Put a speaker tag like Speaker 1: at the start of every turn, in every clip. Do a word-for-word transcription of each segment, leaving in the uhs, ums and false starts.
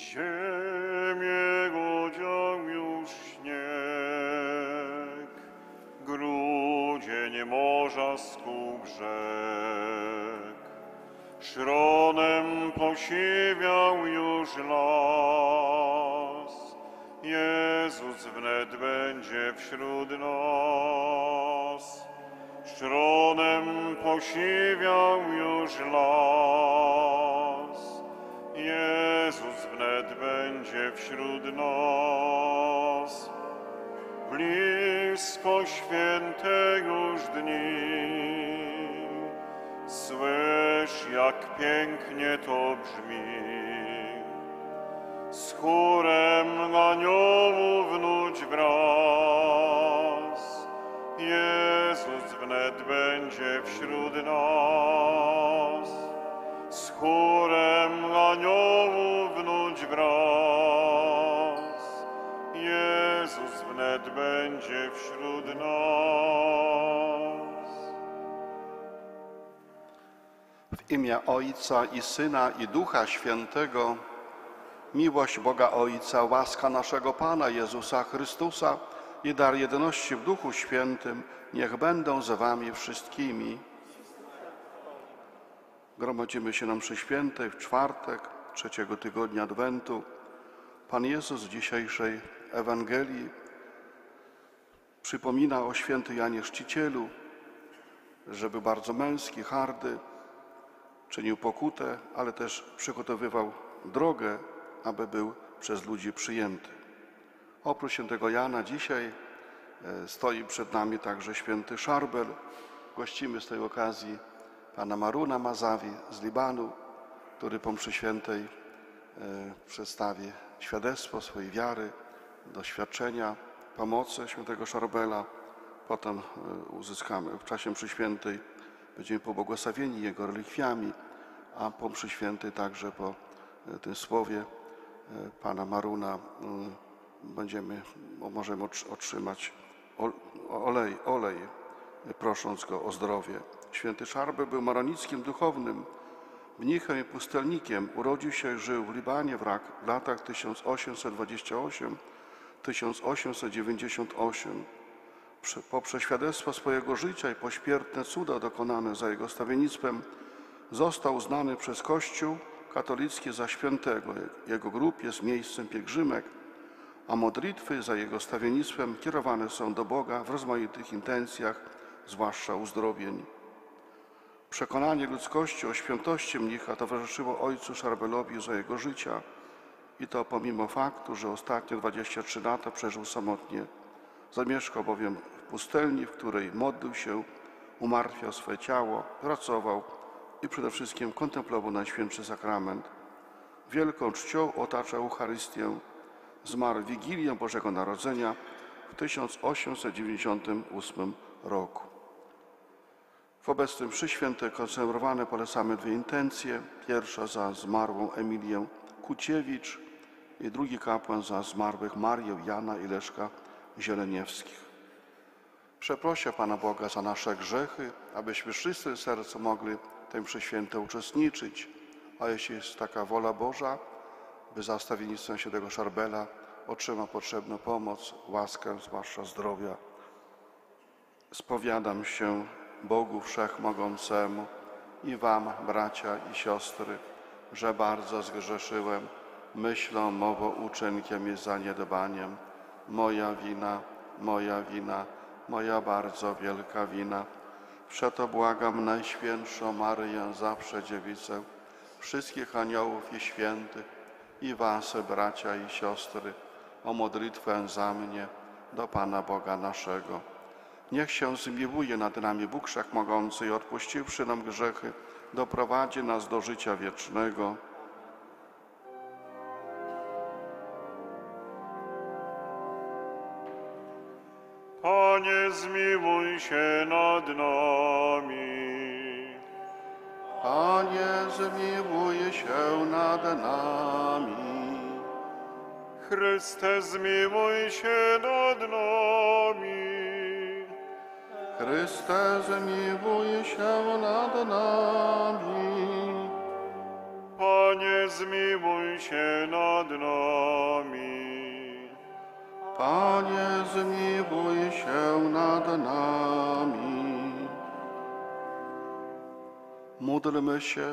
Speaker 1: Ziemię odział już śnieg, grudzień morza skół brzeg. Szronem posiwiał już las, Jezus wnet będzie wśród nas. Szronem posiwiał już las, Jezus wnet będzie wśród nas. Blisko święte już dni, słysz, jak pięknie to brzmi. Z chórem aniołów wnuć wraz, Jezus wnet będzie wśród nas. Z chórem aniołów wnuć wraz, Jezus wnet będzie wśród nas.
Speaker 2: W imię Ojca i Syna i Ducha Świętego, miłość Boga Ojca, łaska naszego Pana Jezusa Chrystusa i dar jedności w Duchu Świętym niech będą z wami wszystkimi. Gromadzimy się na mszy świętej w czwartek trzeciego tygodnia Adwentu. Pan Jezus w dzisiejszej Ewangelii przypomina o świętym Janie Chrzcicielu, że był bardzo męski, hardy, czynił pokutę, ale też przygotowywał drogę, aby był przez ludzi przyjęty. Oprócz świętego Jana dzisiaj stoi przed nami także święty Szarbel. Gościmy z tej okazji pana Maruna Mazawi z Libanu, który po mszy świętej przedstawi świadectwo swojej wiary, doświadczenia, pomocy świętego Szarbela. Potem uzyskamy w czasie mszy świętej, będziemy pobłogosławieni jego relikwiami, a po mszy świętej także po tym słowie pana Maruna będziemy, możemy otrzymać olej, olej, prosząc go o zdrowie. Święty Szarbel był maronickim duchownym, mnichem i pustelnikiem. Urodził się i żył w Libanie w latach tysiąc osiemset dwudziestym ósmym do tysiąc osiemset dziewięćdziesiątego ósmego. Poprzez świadectwo swojego życia i pośmiertne cuda dokonane za jego stawiennictwem został uznany przez Kościół katolicki za świętego. Jego grób jest miejscem pielgrzymek, a modlitwy za jego stawiennictwem kierowane są do Boga w rozmaitych intencjach, zwłaszcza uzdrowień. Przekonanie ludzkości o świętości mnicha towarzyszyło ojcu Szarbelowi za jego życia i to pomimo faktu, że ostatnie dwadzieścia trzy lata przeżył samotnie. Zamieszkał bowiem w pustelni, w której modlił się, umartwiał swoje ciało, pracował i przede wszystkim kontemplował Najświętszy Sakrament. Wielką czcią otaczał Eucharystię. Zmarł w Wigilię Bożego Narodzenia w tysiąc osiemset dziewięćdziesiątym ósmym roku. W obecnym mszy świętej konserowane polecamy dwie intencje. Pierwsza za zmarłą Emilię Kuciewicz i drugi kapłan za zmarłych Marię, Jana i Leszka Zieleniewskich. Przeproszę Pana Boga za nasze grzechy, abyśmy wszyscy w sercu mogli w tej mszy świętej uczestniczyć. A jeśli jest taka wola Boża, by za stawiennictwem świętego Szarbela otrzymał potrzebną pomoc, łaskę, zwłaszcza zdrowia. Spowiadam się Bogu Wszechmogącemu i wam, bracia i siostry, że bardzo zgrzeszyłem myślą, mową, uczynkiem i zaniedbaniem. Moja wina, moja wina, moja bardzo wielka wina. Przeto błagam Najświętszą Maryję, zawsze Dziewicę, wszystkich aniołów i świętych i was, bracia i siostry, o modlitwę za mnie do Pana Boga naszego. Niech się zmiłuje nad nami Bóg Wszechmogący i odpuściwszy nam grzechy, doprowadzi nas do życia wiecznego.
Speaker 1: Panie, zmiłuj się nad nami.
Speaker 2: Panie, zmiłuj się nad nami.
Speaker 1: Chryste, zmiłuj się nad nami.
Speaker 2: Chryste, zmiłuj się nad nami.
Speaker 1: Panie, zmiłuj się nad nami.
Speaker 2: Panie, zmiłuj się nad nami. Módlmy się.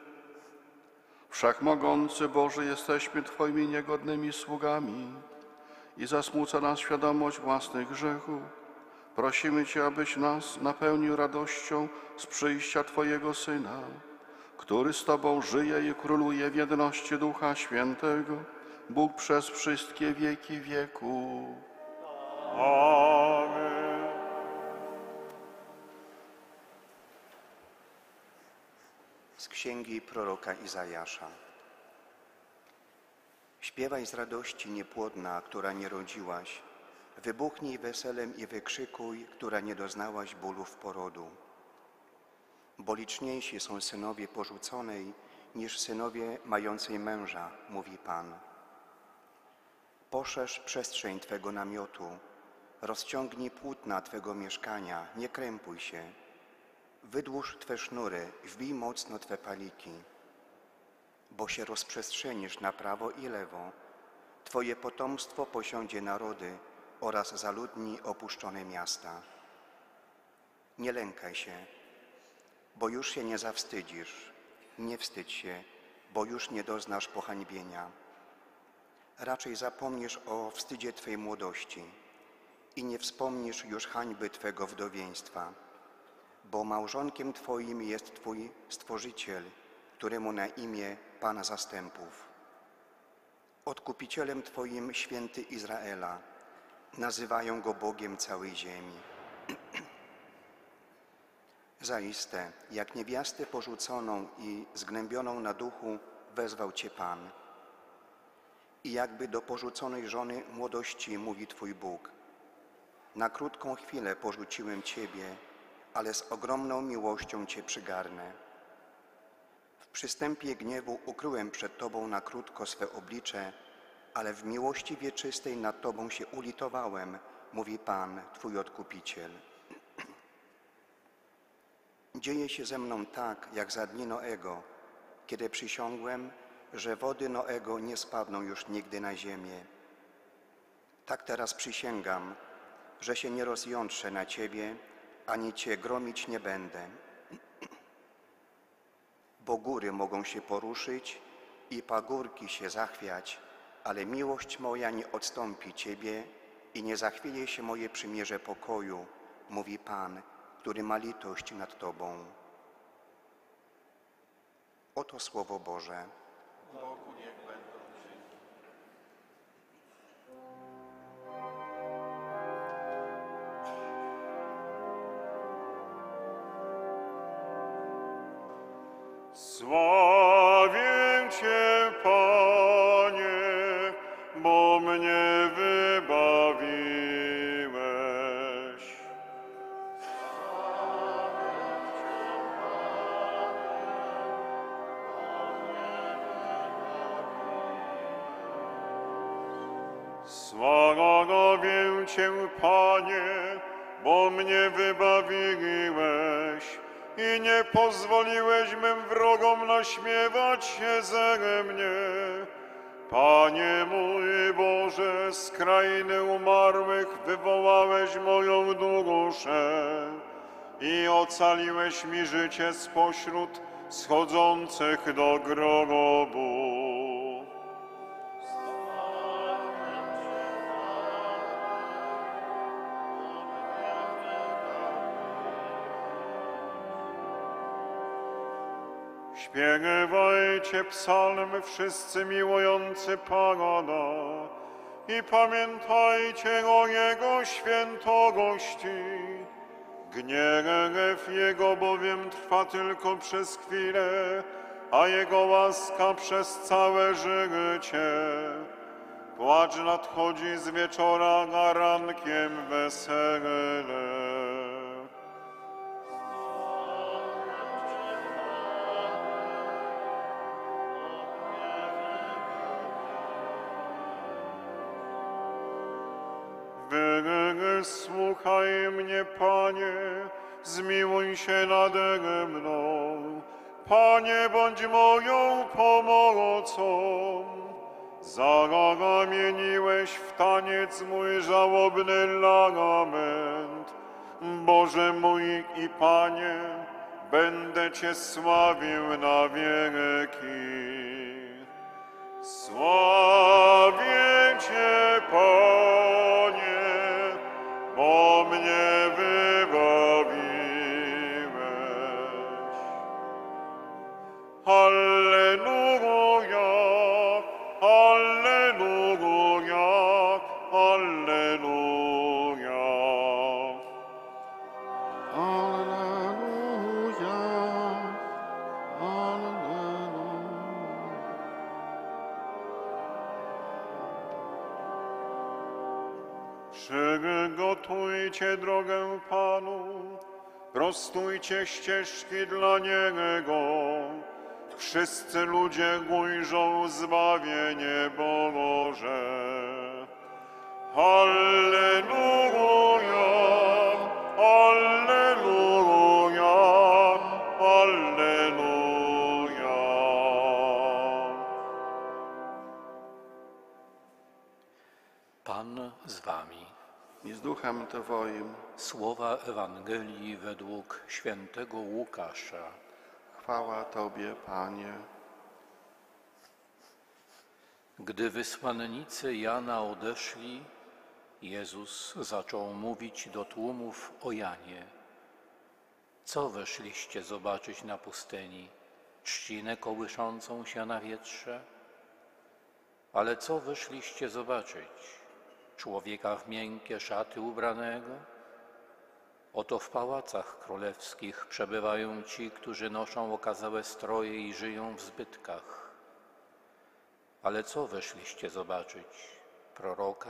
Speaker 2: Wszechmogący Boże, jesteśmy Twoimi niegodnymi sługami i zasmuca nas świadomość własnych grzechów. Prosimy Cię, abyś nas napełnił radością z przyjścia Twojego Syna, który z Tobą żyje i króluje w jedności Ducha Świętego, Bóg przez wszystkie wieki wieków.
Speaker 1: Amen.
Speaker 3: Z księgi proroka Izajasza. Śpiewaj z radości niepłodna, która nie rodziłaś. Wybuchnij weselem i wykrzykuj, która nie doznałaś bólów porodu. Bo liczniejsi są synowie porzuconej niż synowie mającej męża, mówi Pan. Poszerz przestrzeń Twego namiotu, rozciągnij płótna Twego mieszkania, nie krępuj się. Wydłuż Twe sznury, wbij mocno Twe paliki, bo się rozprzestrzenisz na prawo i lewo. Twoje potomstwo posiądzie narody oraz zaludni opuszczone miasta. Nie lękaj się, bo już się nie zawstydzisz. Nie wstydź się, bo już nie doznasz pohańbienia. Raczej zapomnisz o wstydzie Twej młodości i nie wspomnisz już hańby Twego wdowieństwa, bo małżonkiem Twoim jest Twój Stworzyciel, któremu na imię Pan Zastępów. Odkupicielem Twoim święty Izraela, nazywają Go Bogiem całej ziemi. Zaiste, jak niewiastę porzuconą i zgnębioną na duchu, wezwał Cię Pan. I jakby do porzuconej żony młodości mówi Twój Bóg. Na krótką chwilę porzuciłem Ciebie, ale z ogromną miłością Cię przygarnę. W przystępie gniewu ukryłem przed Tobą na krótko swe oblicze, ale w miłości wieczystej nad Tobą się ulitowałem, mówi Pan, Twój Odkupiciel. Dzieje się ze mną tak, jak za dni Noego, kiedy przysiągłem, że wody Noego nie spadną już nigdy na ziemię. Tak teraz przysięgam, że się nie rozjątrzę na Ciebie, ani Cię gromić nie będę. Bo góry mogą się poruszyć i pagórki się zachwiać, ale miłość moja nie odstąpi Ciebie i nie zachwieje się moje przymierze pokoju, mówi Pan, który ma litość nad Tobą. Oto Słowo Boże.
Speaker 2: Bogu niech będą dzięki.
Speaker 1: Sławię Cię, Panie, bo mnie wybawiłeś. Sławię Cię, Panie, bo mnie wybawiłeś i nie pozwoliłeś mym wrogom naśmiewać się ze mnie. Panie mój Boże, z krainy umarłych wywołałeś moją duszę i ocaliłeś mi życie spośród schodzących do grobu. Śpiewajcie psalmy wszyscy miłujący Pana i pamiętajcie o Jego świętości. Gniew Jego bowiem trwa tylko przez chwilę, a Jego łaska przez całe życie. Płacz nadchodzi z wieczora, a rankiem wesele. Wysłuchaj mnie, Panie, zmiłuj się nade mną. Panie, bądź moją pomocą. Zamieniłeś w taniec mój żałobny lament. Boże mój i Panie, będę Cię sławił na wieki. Sławię Cię, Panie, bo mnie wybawiłeś. Alleluja, alleluja, alleluja.
Speaker 2: Alleluja, alleluja.
Speaker 1: Przygotujcie drogę Panu, prostujcie ścieżki dla Niego. Wszyscy ludzie ujrzą zbawienie Boże. Alleluja, alleluja, alleluja.
Speaker 4: Pan z wami.
Speaker 2: I z duchem Twoim.
Speaker 4: Słowa Ewangelii według świętego Łukasza.
Speaker 2: Chwała Tobie, Panie.
Speaker 4: Gdy wysłannicy Jana odeszli, Jezus zaczął mówić do tłumów o Janie. Co weszliście zobaczyć na pustyni? Trzcinę kołyszącą się na wietrze? Ale co wyszliście zobaczyć? Człowieka w miękkie szaty ubranego? Oto w pałacach królewskich przebywają ci, którzy noszą okazałe stroje i żyją w zbytkach. Ale co weszliście zobaczyć? Proroka?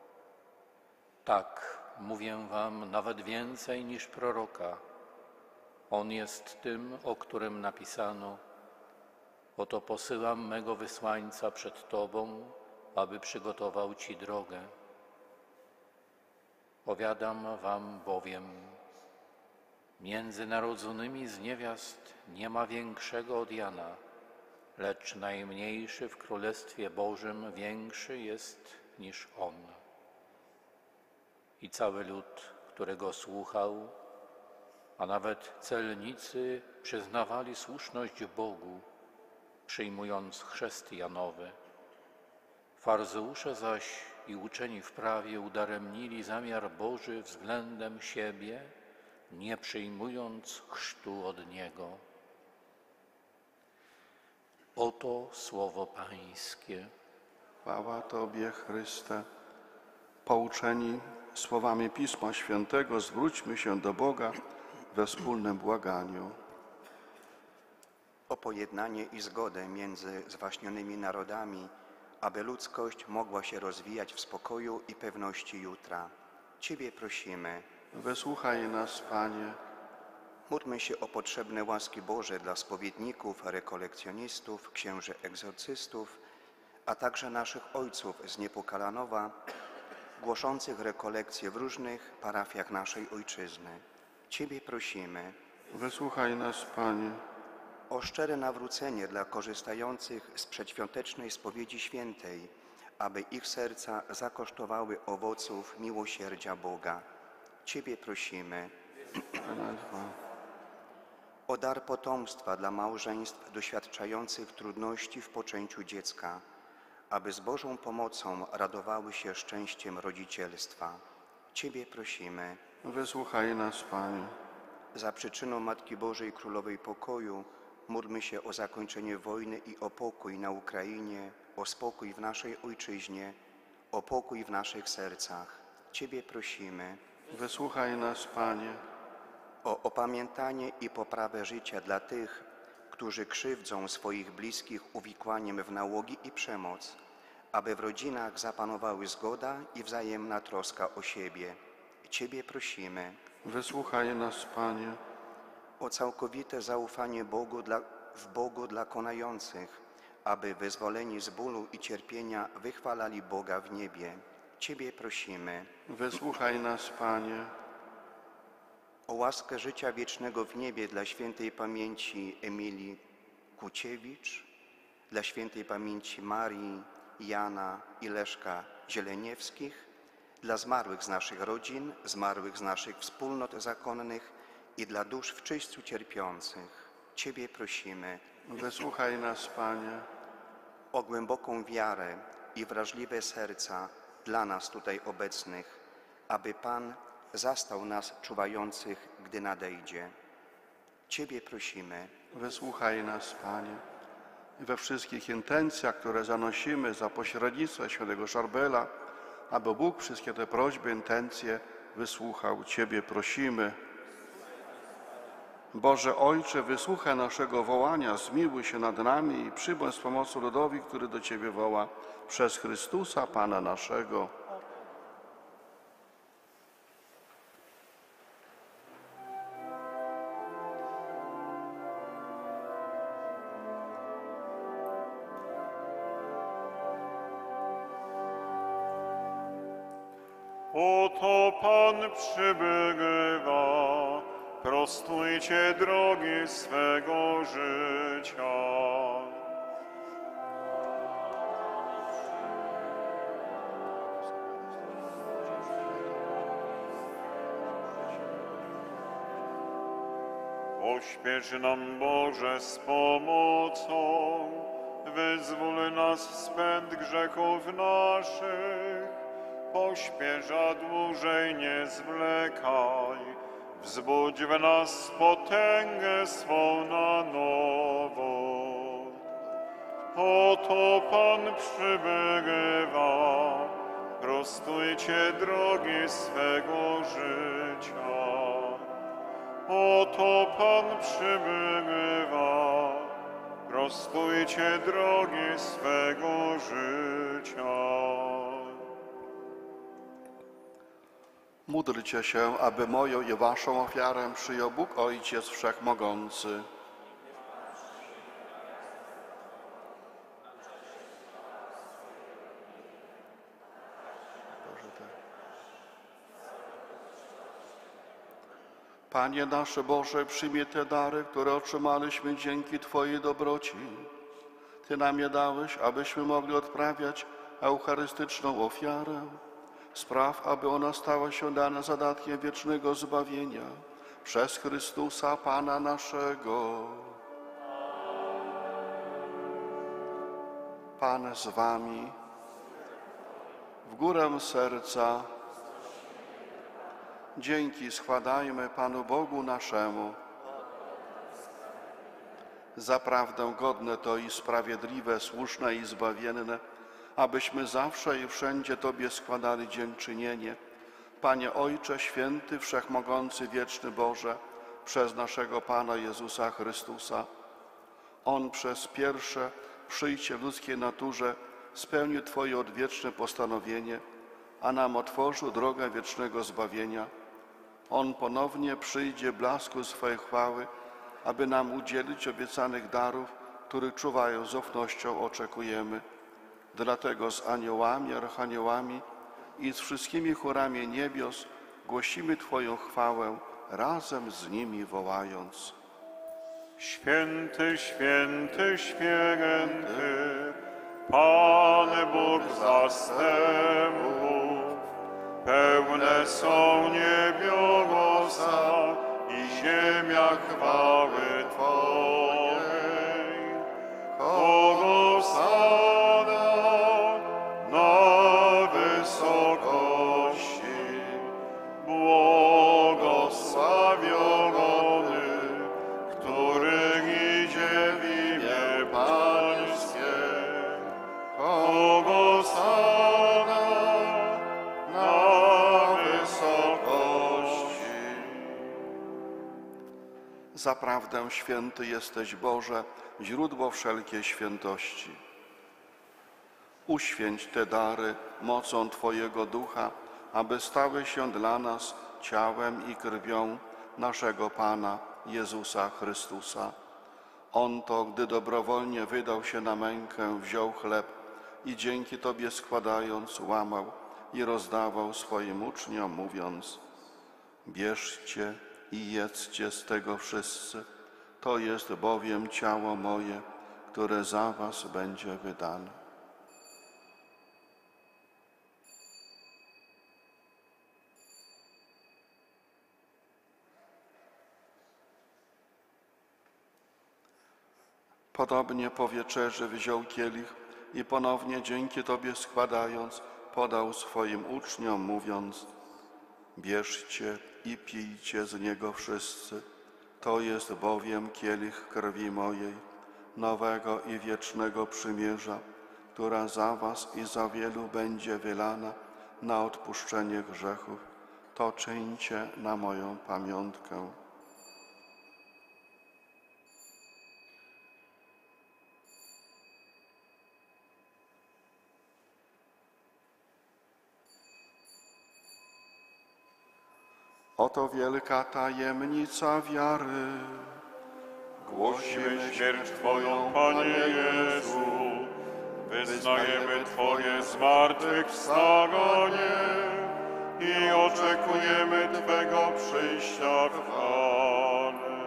Speaker 4: Tak, mówię wam, nawet więcej niż proroka. On jest tym, o którym napisano: oto posyłam mego wysłańca przed tobą, aby przygotował ci drogę. Powiadam wam bowiem, między narodzonymi z niewiast nie ma większego od Jana, lecz najmniejszy w Królestwie Bożym większy jest niż on. I cały lud, który go słuchał, a nawet celnicy przyznawali słuszność Bogu, przyjmując chrzest Janowy. Faryzeusze zaś i uczeni w prawie udaremnili zamiar Boży względem siebie, nie przyjmując chrztu od Niego. Oto słowo Pańskie.
Speaker 2: Chwała Tobie, Chryste. Pouczeni słowami Pisma Świętego, zwróćmy się do Boga we wspólnym błaganiu.
Speaker 3: O pojednanie i zgodę między zwaśnionymi narodami, aby ludzkość mogła się rozwijać w spokoju i pewności jutra. Ciebie prosimy.
Speaker 2: Wysłuchaj nas, Panie.
Speaker 3: Módlmy się o potrzebne łaski Boże dla spowiedników, rekolekcjonistów, księży egzorcystów, a także naszych ojców z Niepokalanowa, głoszących rekolekcje w różnych parafiach naszej Ojczyzny. Ciebie prosimy.
Speaker 2: Wysłuchaj nas, Panie.
Speaker 3: O szczere nawrócenie dla korzystających z przedświątecznej spowiedzi świętej, aby ich serca zakosztowały owoców miłosierdzia Boga. Ciebie prosimy. O dar potomstwa dla małżeństw doświadczających trudności w poczęciu dziecka, aby z Bożą pomocą radowały się szczęściem rodzicielstwa. Ciebie prosimy.
Speaker 2: Wysłuchaj nas, Panie.
Speaker 3: Za przyczyną Matki Bożej Królowej Pokoju módlmy się o zakończenie wojny i o pokój na Ukrainie, o spokój w naszej Ojczyźnie, o pokój w naszych sercach. Ciebie prosimy.
Speaker 2: Wysłuchaj nas, Panie.
Speaker 3: O opamiętanie i poprawę życia dla tych, którzy krzywdzą swoich bliskich uwikłaniem w nałogi i przemoc, aby w rodzinach zapanowały zgoda i wzajemna troska o siebie. Ciebie prosimy.
Speaker 2: Wysłuchaj nas, Panie.
Speaker 3: O całkowite zaufanie Bogu dla, w Bogu dla konających, aby wyzwoleni z bólu i cierpienia wychwalali Boga w niebie. Ciebie prosimy.
Speaker 2: Wysłuchaj nas, Panie.
Speaker 3: o łaskę życia wiecznego w niebie dla świętej pamięci Emilii Kuciewicz, dla świętej pamięci Marii, Jana i Leszka Zieleniewskich, dla zmarłych z naszych rodzin, zmarłych z naszych wspólnot zakonnych i dla dusz w czyściu cierpiących. Ciebie prosimy
Speaker 2: Wysłuchaj nas, Panie.
Speaker 3: o głęboką wiarę i wrażliwe serca dla nas tutaj obecnych, aby Pan zastał nas czuwających, gdy nadejdzie. Ciebie prosimy
Speaker 2: Wysłuchaj nas, Panie. I we wszystkich intencjach, które zanosimy za pośrednictwem świętego Szarbela, aby Bóg wszystkie te prośby, intencje wysłuchał. Ciebie prosimy. Boże Ojcze, wysłuchaj naszego wołania, zmiłuj się nad nami i przybądź z pomocą ludowi, który do Ciebie woła, przez Chrystusa, Pana naszego.
Speaker 1: Oto Pan przybywa, prostujcie drogi swego życia. Pośpiesz nam, Boże, z pomocą, wyzwól nas z pęd grzechów naszych. Pośpiesz, a dłużej nie zwlekaj, wzbudź w nas potęgę swą na nowo. Oto Pan przybywa, prostujcie drogi swego życia. Oto Pan przybywa, prostujcie drogi swego życia.
Speaker 2: Módlcie się, aby moją i waszą ofiarę przyjął Bóg Ojciec Wszechmogący. Panie nasze Boże, przyjmij te dary, które otrzymaliśmy dzięki Twojej dobroci. Ty nam je dałeś, abyśmy mogli odprawiać eucharystyczną ofiarę. Spraw, aby ona stała się dla nas zadatkiem wiecznego zbawienia przez Chrystusa, Pana naszego. Pan z wami. W górę serca. Dzięki składajmy Panu Bogu naszemu. Zaprawdę godne to i sprawiedliwe, słuszne i zbawienne, abyśmy zawsze i wszędzie Tobie składali dziękczynienie. Panie Ojcze Święty, Wszechmogący, Wieczny Boże, przez naszego Pana Jezusa Chrystusa. On przez pierwsze przyjście w ludzkiej naturze spełnił Twoje odwieczne postanowienie, a nam otworzył drogę wiecznego zbawienia. On ponownie przyjdzie w blasku swojej chwały, aby nam udzielić obiecanych darów, których czuwając z ufnością oczekujemy. Dlatego z aniołami, archaniołami i z wszystkimi chórami niebios głosimy Twoją chwałę, razem z nimi wołając.
Speaker 1: Święty, święty, święty, Pan Bóg zastępów, pełne są niebiosa i ziemia chwały Twojej. Kogo sada na wysokości, błogosławiony, który idzie w imię Pańskie. Kogo sada na wysokości.
Speaker 2: Zaprawdę święty jesteś, Boże, źródło wszelkiej świętości. Uświęć te dary mocą Twojego Ducha, aby stały się dla nas ciałem i krwią naszego Pana Jezusa Chrystusa. On to, gdy dobrowolnie wydał się na mękę, wziął chleb i dzięki Tobie składając, łamał i rozdawał swoim uczniom, mówiąc: bierzcie i jedzcie z tego wszyscy. To jest bowiem ciało moje, które za was będzie wydane. Podobnie po wieczerzy wziął kielich i ponownie dzięki Tobie składając, podał swoim uczniom, mówiąc: bierzcie i pijcie z niego wszyscy. To jest bowiem kielich krwi mojej, nowego i wiecznego przymierza, która za was i za wielu będzie wylana na odpuszczenie grzechów. To czyńcie na moją pamiątkę. Oto wielka tajemnica wiary.
Speaker 1: Głosimy śmierć Twoją, Panie Jezu, wyznajemy Twoje zmartwychwstanie i oczekujemy Twego przyjścia w chwale.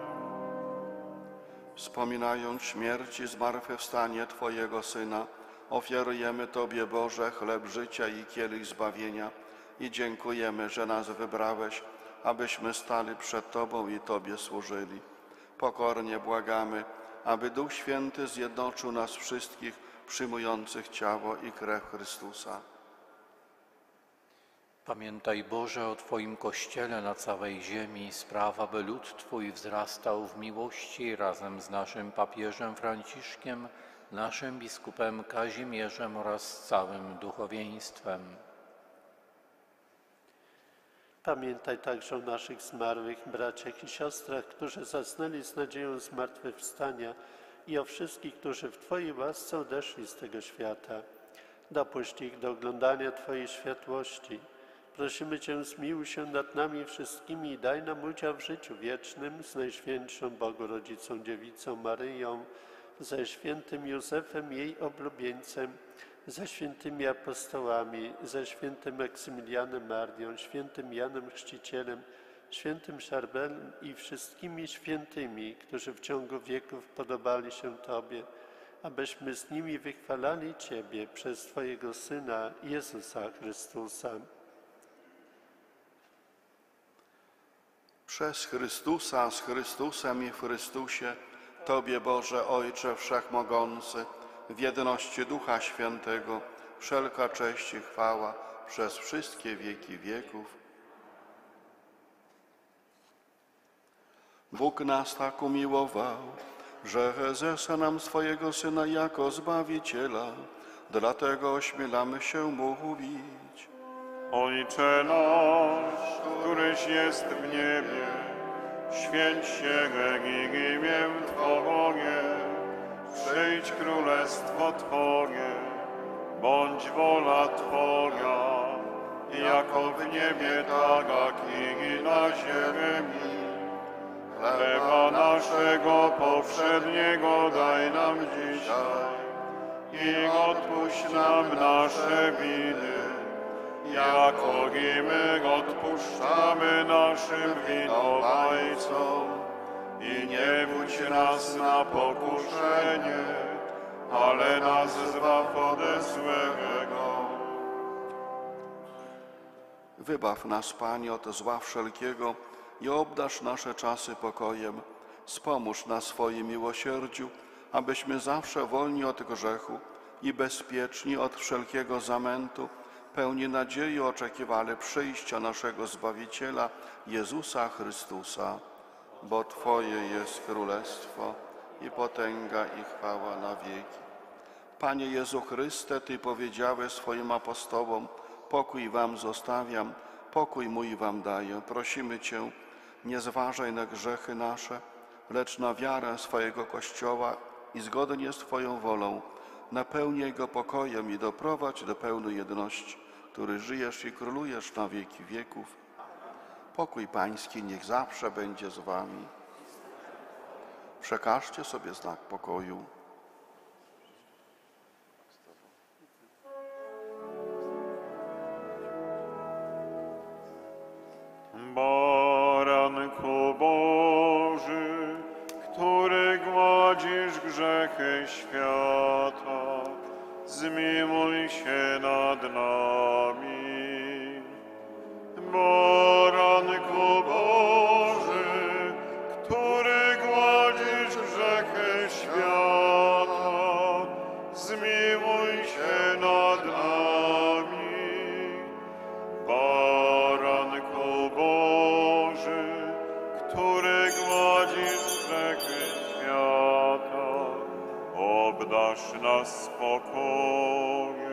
Speaker 2: Wspominając śmierć i zmartwychwstanie Twojego Syna, ofiarujemy Tobie, Boże, chleb życia i kielich zbawienia i dziękujemy, że nas wybrałeś, abyśmy stali przed Tobą i Tobie służyli. Pokornie błagamy, aby Duch Święty zjednoczył nas wszystkich przyjmujących ciało i krew Chrystusa.
Speaker 4: Pamiętaj, Boże, o Twoim Kościele na całej ziemi, spraw, aby lud Twój wzrastał w miłości razem z naszym papieżem Franciszkiem, naszym biskupem Kazimierzem oraz całym duchowieństwem.
Speaker 5: Pamiętaj także o naszych zmarłych braciach i siostrach, którzy zasnęli z nadzieją zmartwychwstania i o wszystkich, którzy w Twojej łasce odeszli z tego świata. Dopuść ich do oglądania Twojej światłości. Prosimy Cię, zmiłuj się nad nami wszystkimi i daj nam udział w życiu wiecznym z Najświętszą Bogu Rodzicą Dziewicą Maryją, ze świętym Józefem, jej oblubieńcem, ze świętymi apostołami, ze świętym Maksymilianem Marią, świętym Janem Chrzcicielem, świętym Szarbelem i wszystkimi świętymi, którzy w ciągu wieków podobali się Tobie, abyśmy z nimi wychwalali Ciebie przez Twojego Syna, Jezusa Chrystusa.
Speaker 2: Przez Chrystusa, z Chrystusem i w Chrystusie, Tobie, Boże Ojcze Wszechmogący, w jedności Ducha Świętego, wszelka cześć i chwała przez wszystkie wieki wieków. Bóg nas tak umiłował, że zesłał nam swojego Syna jako Zbawiciela, dlatego ośmielamy się mówić.
Speaker 1: Ojcze nasz, któryś jest w niebie, święć się imię Twoje, przyjdź królestwo Twoje, bądź wola Twoja, jako w niebie, tak i na ziemi. Chleba naszego powszedniego daj nam dzisiaj i odpuść nam nasze winy, jako i my odpuszczamy naszym winowajcom. I nie wódź nas na pokuszenie, ale nas zbaw ode złego.
Speaker 2: Wybaw nas, Panie, od zła wszelkiego i obdarz nasze czasy pokojem. Wspomóż na swoim miłosierdziu, abyśmy zawsze wolni od grzechu i bezpieczni od wszelkiego zamętu, pełni nadziei oczekiwali przyjścia naszego Zbawiciela, Jezusa Chrystusa. Bo Twoje jest królestwo i potęga i chwała na wieki. Panie Jezu Chryste, Ty powiedziałeś swoim apostołom: pokój wam zostawiam, pokój mój wam daję. Prosimy Cię, nie zważaj na grzechy nasze, lecz na wiarę swojego Kościoła i zgodnie z Twoją wolą napełnij go pokojem i doprowadź do pełnej jedności, który żyjesz i królujesz na wieki wieków. Pokój Pański niech zawsze będzie z wami. Przekażcie sobie znak pokoju.
Speaker 1: Baranku zmiłuj się nad nami. Baranku Boży, który gładzisz grzechy świata, zmiłuj się nad nami. Baranku Boży, który gładzisz grzechy świata, obdarz nas spokojem.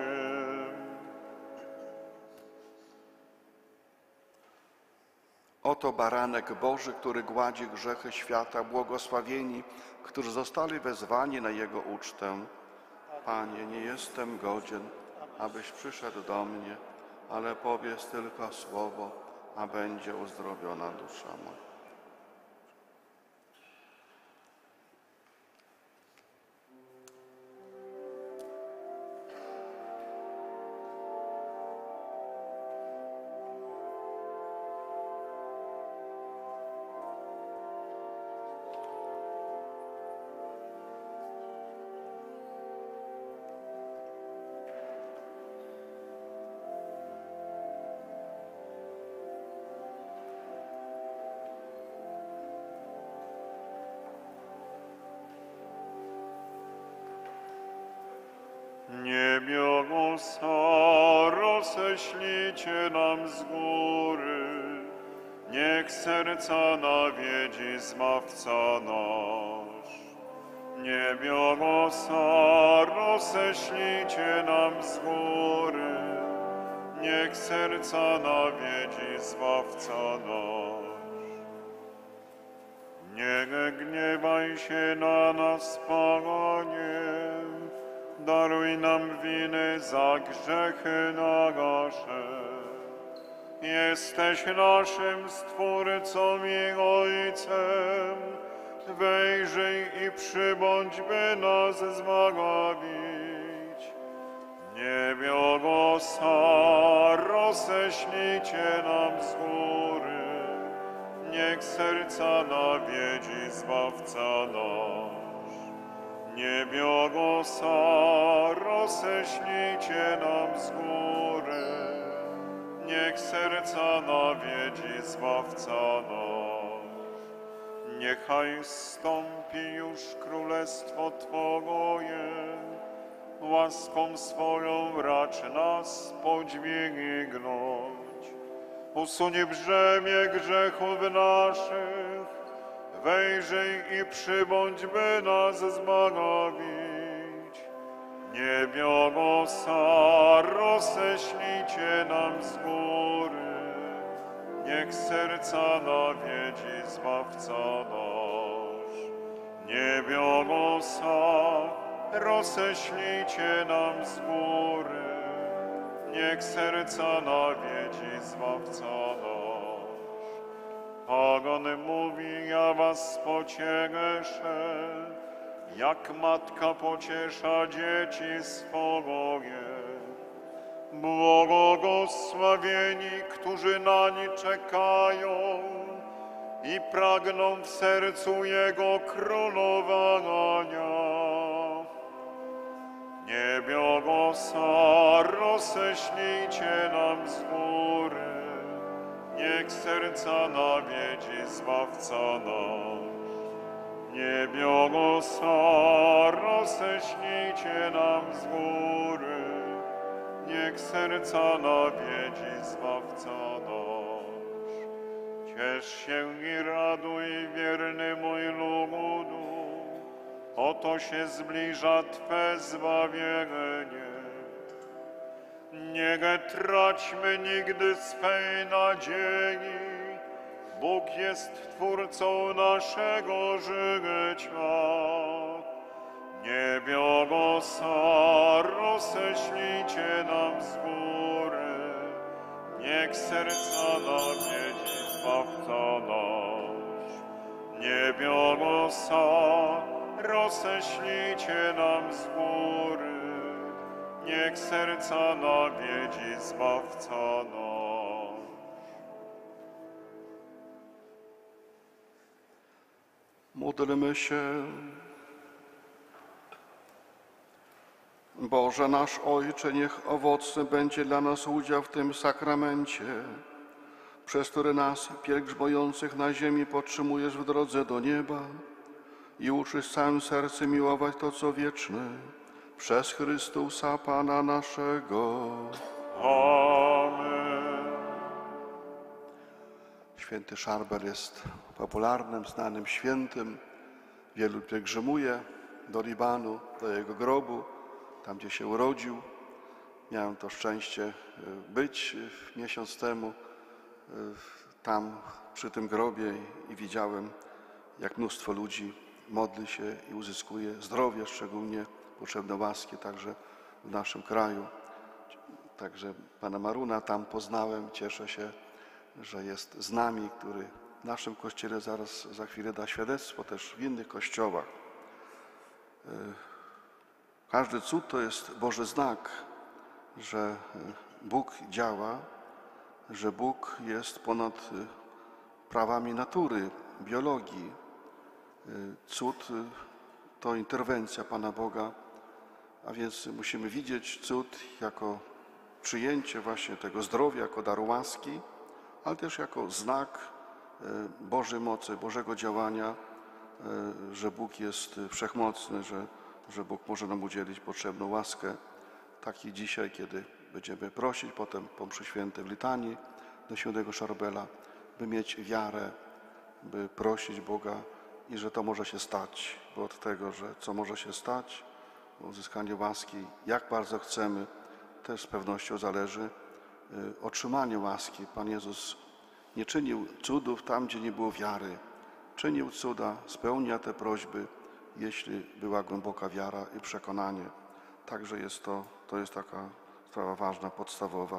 Speaker 2: Oto baranek Boży, który gładzi grzechy świata, błogosławieni, którzy zostali wezwani na Jego ucztę. Panie, nie jestem godzien, abyś przyszedł do mnie, ale powiedz tylko słowo, a będzie uzdrowiona dusza moja.
Speaker 1: Niebiosa roześlijcie nam z góry, niech serca nawiedzi Zbawca nasz. Niebiosa roześlijcie nam z góry, niech serca nawiedzi Zbawca nasz. Nie gniewaj się na nas, Panie, daruj nam winy za grzechy nasze. Jesteś naszym Stwórcą i Ojcem, wejrzyj i przybądź, by nas zbawić. Niebiosa roześlijcie nam z góry, niech serca nawiedzi Zbawca nasz. Niebiosa roześlijcie nam z góry, niech serca nawiedzi Zbawca nasz. Niechaj zstąpi już królestwo Twoje, łaską swoją racz nas podźwignąć. Usuń brzemię grzechów naszych, wejrzyj i przybądź, by nas zbawić. Niebiosa roześlijcie nam z góry, niech serca nawiedzi Zbawca nasz. Niebiosa roześlijcie nam z góry, niech serca nawiedzi Zbawca nasz. Pagan mówi, ja was pocieszę, jak matka pociesza dzieci swoje. Błogosławieni, którzy na nie czekają i pragną w sercu Jego królowania. Niebiosa roześlijcie nam z góry, niech serca nawiedzi Zbawca nasz. Niebiosa roześlijcie nam z góry, niech serca nawiedzi Zbawca nasz. Ciesz się i raduj, wierny mój ludu, oto się zbliża Twe zbawienie. Nie traćmy nigdy swej nadziei, Bóg jest Twórcą naszego życia. Niebiosa roześlijcie nam z góry, niech serca nawiedzi Zbawca nasz. Niebiosa roześlijcie nam z góry, niech serca nawiedzi Zbawca nasz.
Speaker 2: Módlmy się. Boże nasz Ojcze, niech owocny będzie dla nas udział w tym sakramencie, przez który nas, pielgrzymujących na ziemi, podtrzymujesz w drodze do nieba i uczysz całym sercem miłować to, co wieczne, przez Chrystusa Pana naszego.
Speaker 1: Amen.
Speaker 2: Święty Szarbel jest popularnym, znanym świętym. Wielu pielgrzymuje do Libanu, do jego grobu, tam gdzie się urodził. Miałem to szczęście być miesiąc temu tam przy tym grobie i widziałem, jak mnóstwo ludzi modli się i uzyskuje zdrowie, szczególnie potrzebne łaski także w naszym kraju. Także pana Maruna tam poznałem. Cieszę się, że jest z nami, który w naszym kościele zaraz za chwilę da świadectwo, też w innych kościołach. Każdy cud to jest Boży znak, że Bóg działa, że Bóg jest ponad prawami natury, biologii. Cud to interwencja Pana Boga, a więc musimy widzieć cud jako przyjęcie właśnie tego zdrowia, jako dar łaski, ale też jako znak Bożej mocy, Bożego działania, że Bóg jest wszechmocny, że, że Bóg może nam udzielić potrzebną łaskę. Tak i dzisiaj, kiedy będziemy prosić potem po mszy świętej w litanii do świętego Szarbela, by mieć wiarę, by prosić Boga i że to może się stać, bo od tego, że co może się stać, uzyskanie łaski, jak bardzo chcemy, też z pewnością zależy otrzymanie łaski. Pan Jezus nie czynił cudów tam, gdzie nie było wiary. Czynił cuda, spełnia te prośby, jeśli była głęboka wiara i przekonanie. Także jest to, to jest taka sprawa ważna, podstawowa.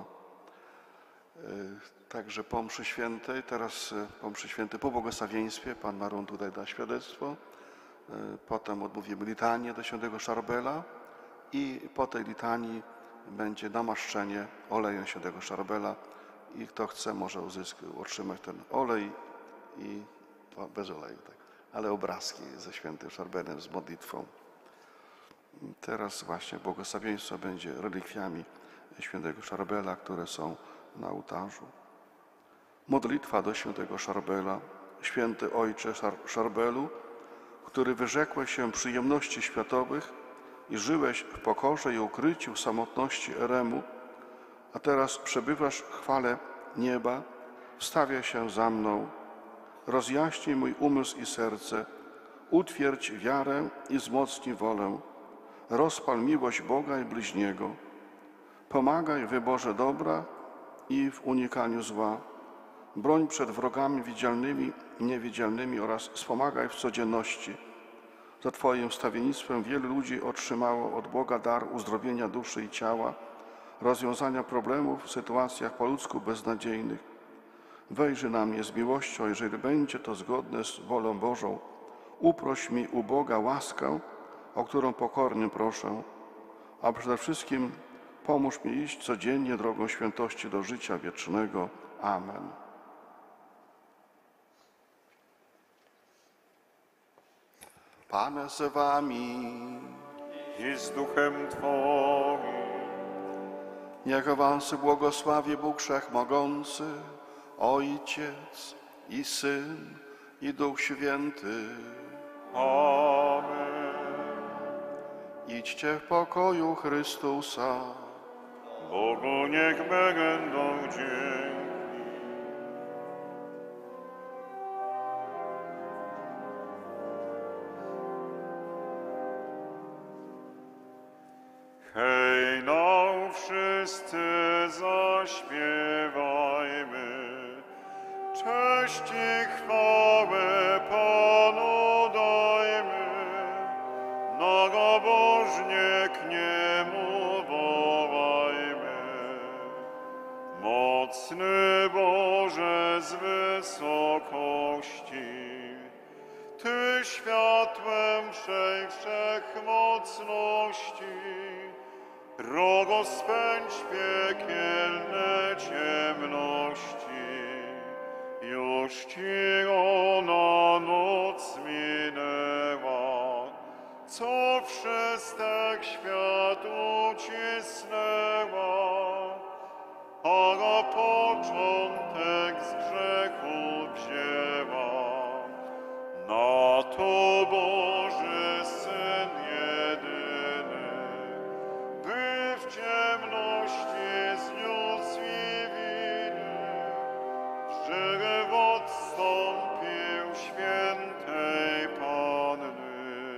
Speaker 2: Także po mszy świętej, teraz po mszy świętej, po błogosławieństwie, pan Marun tutaj da świadectwo. Potem odmówimy litanię do świętego Szarbela i po tej litanii będzie namaszczenie olejem świętego Szarbela i kto chce, może uzyskać, otrzymać ten olej i to bez oleju, tak, ale obrazki ze świętym Szarbelem, z modlitwą. Teraz właśnie błogosławieństwo będzie relikwiami świętego Szarbela, które są na ołtarzu. Modlitwa do świętego Szarbela. Święty Ojcze Szarbelu, który wyrzekłeś się przyjemności światowych i żyłeś w pokorze i ukryciu w samotności eremu, a teraz przebywasz w chwale nieba, wstawia się za mną. Rozjaśnij mój umysł i serce, utwierdź wiarę i wzmocnij wolę. Rozpal miłość Boga i bliźniego. Pomagaj w wyborze dobra i w unikaniu zła. Broń przed wrogami widzialnymi i niewidzialnymi oraz wspomagaj w codzienności. Za Twoim wstawiennictwem wielu ludzi otrzymało od Boga dar uzdrowienia duszy i ciała, rozwiązania problemów w sytuacjach po ludzku beznadziejnych. Wejrzyj na mnie z miłością, jeżeli będzie to zgodne z wolą Bożą. Uproś mi u Boga łaskę, o którą pokornie proszę, a przede wszystkim pomóż mi iść codziennie drogą świętości do życia wiecznego. Amen. Pan z wami
Speaker 1: I z duchem Twoim.
Speaker 2: niech was błogosławi Bóg Wszechmogący, Ojciec i Syn i Duch Święty.
Speaker 1: Amen.
Speaker 2: Idźcie w pokoju Chrystusa.
Speaker 1: Bogu niech będą dzięki. Hej, no wszyscy zaśpiewajmy, cześć i chwałę Panu dajmy, mnogobożnie k Niemu wołajmy. Mocny Boże z wysokości, Ty światłem wszej wszechmocności, drogo spędź piekielne ciemności. Już Ci ona noc minęła, co wszystek świat ucisnęła, a początek z grzechu wzięła. Na to Boży Syn jedyny, by w ciemności zniósł i winy, w żywot wstąpił świętej Panny.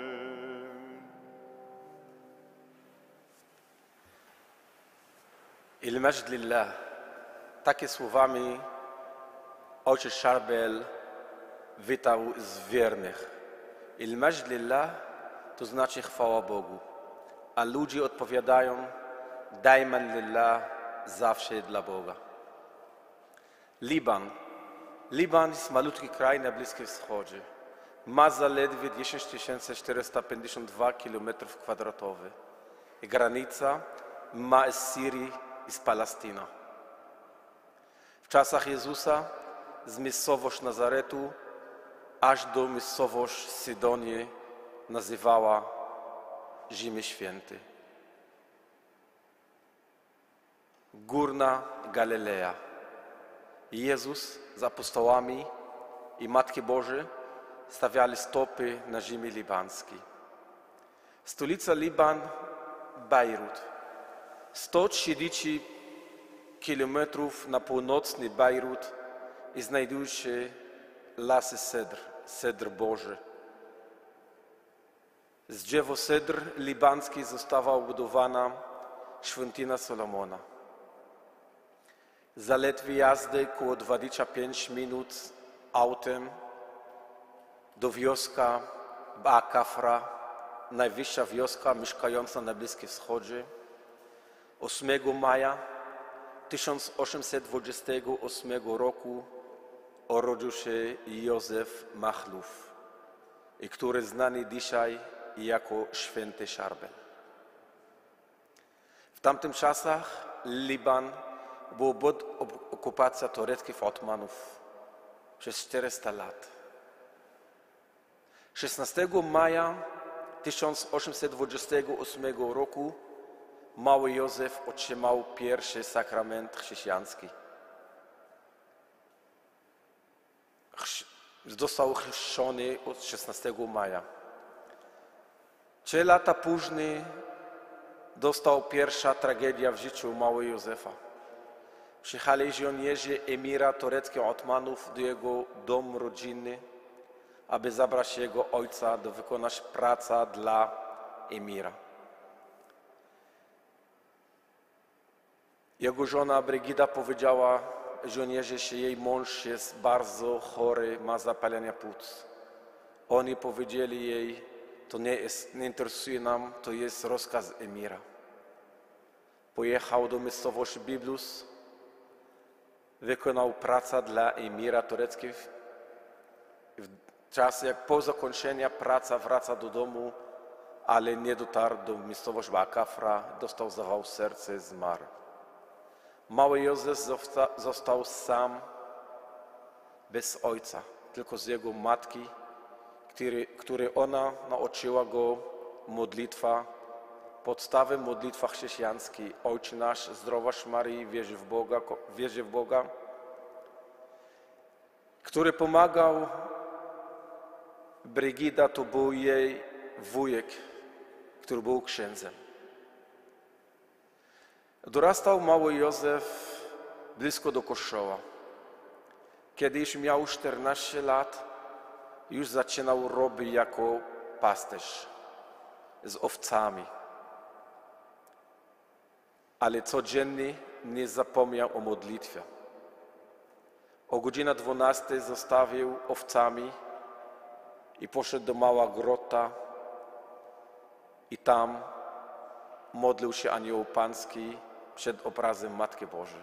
Speaker 6: Il majd lillah. Takie słowami ojciec Charbel witał z wiernych. Il majd lillah to znaczy chwała Bogu, a ludzie odpowiadają dajman lillah, zawsze dla Boga. Liban. Liban jest malutki kraj na Bliskim Wschodzie. Ma zaledwie dziesięć tysięcy czterysta pięćdziesiąt dwa kilometrów kwadratowych. Granica ma z Syrii i z Palestyny. W czasach Jezusa z miejscowość Nazaretu aż do miejscowość Sydonii nazywała Ziemię Święty. Górna Galilea. Jezus z apostołami i Matki Bożej stawiali stopy na ziemi libańskiej. Stolica Liban, Bejrut. sto trzydzieści kilometrów na północny Bejrut i znajdują się lasy cedr, cedr Boży. Z drzewa cedr libańskiej została budowana świątynia Solomona. Zaledwie jazdy około dwadzieścia pięć minut autem do wioska Ba-Kafra, najwyższa wioska mieszkająca na Bliskim Wschodzie. ósmego maja tysiąc osiemset dwudziestego ósmego roku urodził się Józef Machluf, który znany dzisiaj jako święty Charbel. W tamtym czasach Liban był pod okupacją tureckich Ottomanów przez czterysta lat. szesnastego maja tysiąc osiemset dwudziestego ósmego roku mały Józef otrzymał pierwszy sakrament chrześcijański. Został chrzczony od szesnastego maja. Trzy lata później dostał pierwsza tragedia w życiu małego Józefa. Przyjechali żołnierze emira tureckich Ottomanów do jego domu rodzinny, aby zabrać jego ojca do wykonać pracę dla emira. Jego żona Brygida powiedziała żołnierzy, że jej mąż jest bardzo chory, ma zapalenie płuc. Oni powiedzieli jej, to nie, jest, nie interesuje nam, to jest rozkaz emira. Pojechał do miejscowości Biblus, wykonał pracę dla emira tureckiego. W czasie, jak po zakończeniu pracy wraca do domu, ale nie dotarł do miejscowości Ba-Kafra, dostał zawał serca i zmarł. Mały Józef został sam, bez ojca, tylko z jego matki, który, który ona nauczyła go modlitwa, podstawy modlitwa chrześcijańskiej. Ojcze nasz, zdrowaś Maryi, wierzy w Boga, wierzy w Boga, który pomagał. Brygida to był jej wujek, który był księdzem. Dorastał mały Józef blisko do kościoła. Kiedy już miał czternaście lat, już zaczynał robić jako pasterz z owcami. Ale codziennie nie zapomniał o modlitwie. O godzinie dwunastej zostawił owcami i poszedł do mała grota i tam modlił się Anioł Pański przed obrazem Matki Bożej.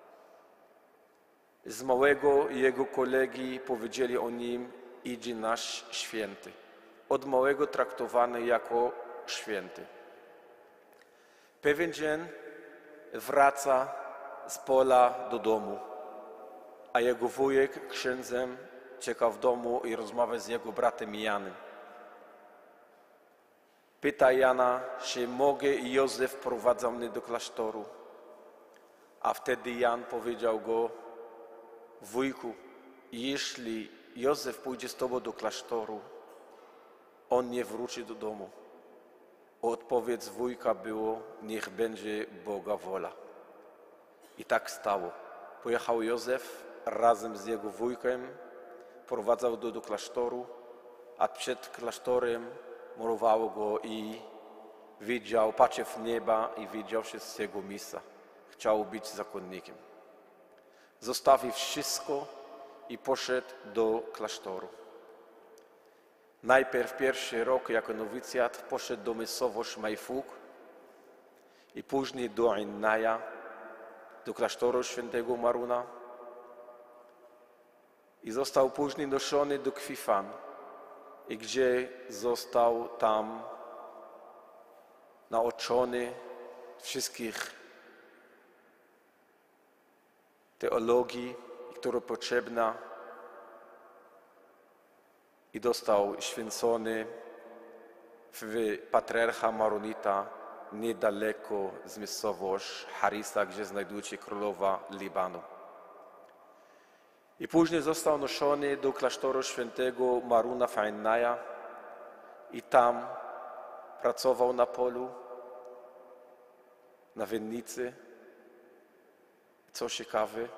Speaker 6: Z małego jego kolegi powiedzieli o nim, idzie nasz święty. Od małego traktowany jako święty. Pewien dzień wraca z pola do domu, a jego wujek księdzem czeka w domu i rozmawia z jego bratem Janem. Pyta Jana, czy mogę i Józef wprowadzał mnie do klasztoru. A wtedy Jan powiedział go, wujku, jeśli Józef pójdzie z tobą do klasztoru, on nie wróci do domu. Odpowiedź wujka było, niech będzie Boga wola. I tak stało. Pojechał Józef razem z jego wujkiem, prowadzał go do klasztoru, a przed klasztorem murowało go i widział, patrzył w nieba i widział się z jego miejsca. Chciał być zakonnikiem. Zostawił wszystko i poszedł do klasztoru. Najpierw pierwszy rok jako nowicjat poszedł do miejscowości Majfuk i później do Innaja, do klasztoru świętego Maruna i został później noszony do Kwifan, i gdzie został tam nauczony wszystkich teologii, która potrzebna, i został święcony w patriarcha Maronita niedaleko z miejscowości Harisa, gdzie znajduje się królowa Libanu. I później został noszony do klasztoru świętego Maruna w Innaja i tam pracował na polu, na winnicy. Co ciekawe,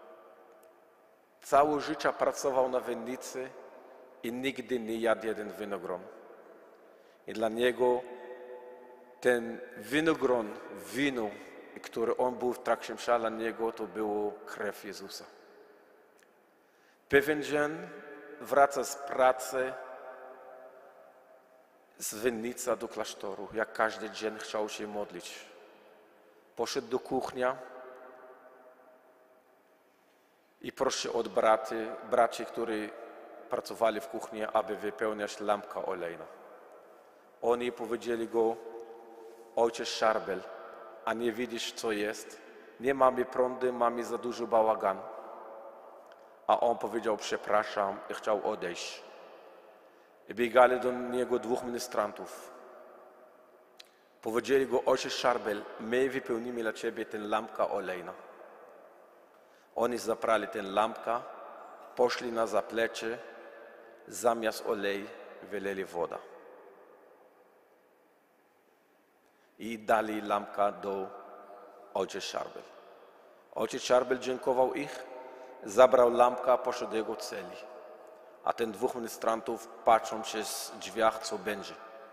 Speaker 6: całe życie pracował na winnicy i nigdy nie jadł jeden winogron. I dla niego ten winogron, wino, który on był w trakcie msza, dla niego to było krew Jezusa. Pewien dzień wraca z pracy z winnicy do klasztoru. Jak każdy dzień chciał się modlić. Poszedł do kuchni i prosił od braty, braci, którzy pracowali w kuchni, aby wypełniać lampkę olejną. Oni powiedzieli go, ojciec Szarbel, a nie widzisz, co jest? Nie mamy prądu, mamy za dużo bałagan. A on powiedział, przepraszam, i chciał odejść. I biegali do niego dwóch ministrantów. Powiedzieli go, ojciec Szarbel, my wypełnimy dla ciebie tę lampkę olejną. Oni zabrali tę lampkę, poszli na zaplecze, zamiast olej wyleli wodę. I dali lampkę do ojca Szarbel. Ojciec Szarbel dziękował ich, zabrał lampkę, poszedł do jego celi. A ten dwóch ministrantów patrzą przez drzwiach, co będzie.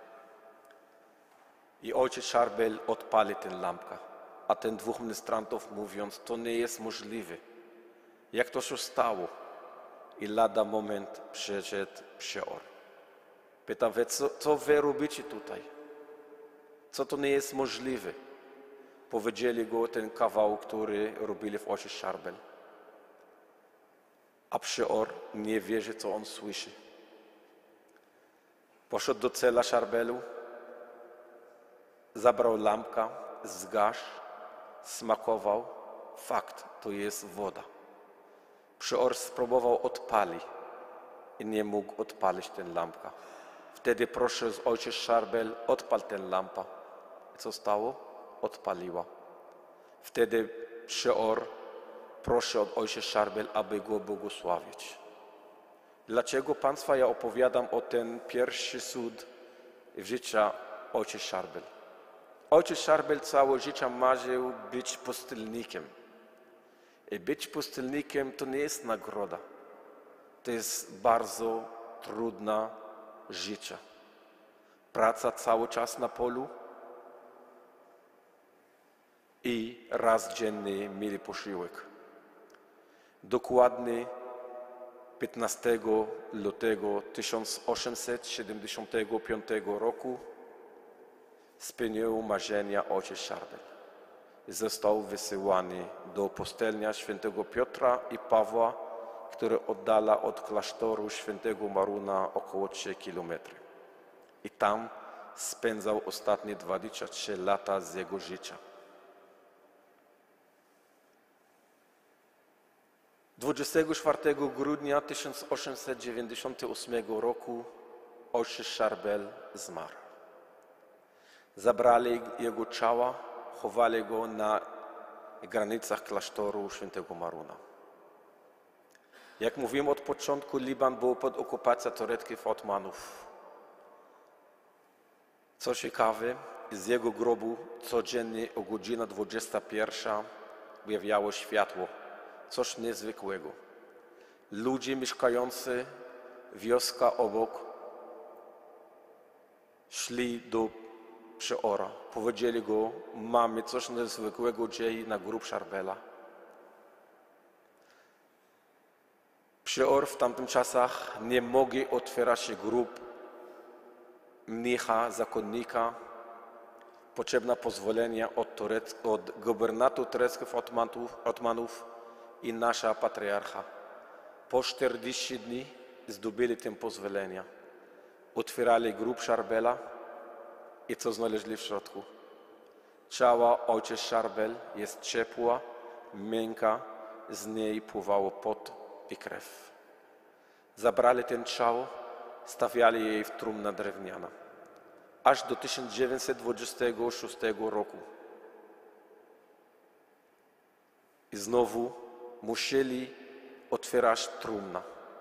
Speaker 6: I ojciec Szarbel odpali tę lampkę. A ten dwóch ministrantów mówiąc, to nie jest możliwe. Jak to się stało? I lada moment przyszedł przeor. Pyta, co, co wy robicie tutaj? Co to nie jest możliwe? Powiedzieli go ten kawał, który robili w ojcu Szarbel. A przeor nie wierzy, co on słyszy. Poszedł do cela Szarbelu, zabrał lampkę, zgasł, smakował. Fakt, to jest woda. Przeor spróbował odpalić i nie mógł odpalić tę lampkę. Wtedy proszę z ojciec Szarbel, odpal tę lampę. I co stało? Odpaliła. Wtedy przeor prosi od ojca Szarbel, aby go błogosławić. Dlaczego Państwa ja opowiadam o ten pierwszy cud w życiu ojca Szarbel? Ojciec Szarbel całe życie marzył być pustelnikiem. I być pustelnikiem to nie jest nagroda. To jest bardzo trudne życie. Praca cały czas na polu i raz dziennie mieli posiłek. Dokładnie piętnastego lutego tysiąc osiemset siedemdziesiątego piątego roku spełnił marzenia ojciec Szarbel. Został wysyłany do pustelnia świętego Piotra i Pawła, które oddala od klasztoru świętego Maruna około trzy kilometry. I tam spędzał ostatnie dwadzieścia trzy lata z jego życia. dwudziestego czwartego grudnia tysiąc osiemset dziewięćdziesiątego ósmego roku ojciec Szarbel zmarł. Zabrali jego ciała, chowali go na granicach klasztoru świętego Maruna. Jak mówiłem od początku, Liban był pod okupacją tureckich Ottomanów. Co ciekawe, z jego grobu codziennie o godzinie dwudziestej pierwszej pojawiało światło, coś niezwykłego. Ludzie mieszkający wioska obok szli do przeora. Powiedzieli go, mamy coś niezwykłego dzieje na grób Szarbela. Przeor w tamtym czasach nie mogli otwierać się grób mnicha, zakonnika. Potrzebne pozwolenie od, Turec, od gubernatora tureckich Ottomanów, Ottomanów i nasza patriarcha. Po czterdziestu dni zdobyli tym pozwolenie. Otwierali grób Szarbela i co znaleźli w środku? Ciało ojciec Szarbel jest ciepła, miękka, z niej pływało pot i krew. Zabrali ten ciało, stawiali jej w trumna drewniana. Aż do tysiąc dziewięćset dwudziestego szóstego roku. I znowu musieli otwierać trumna,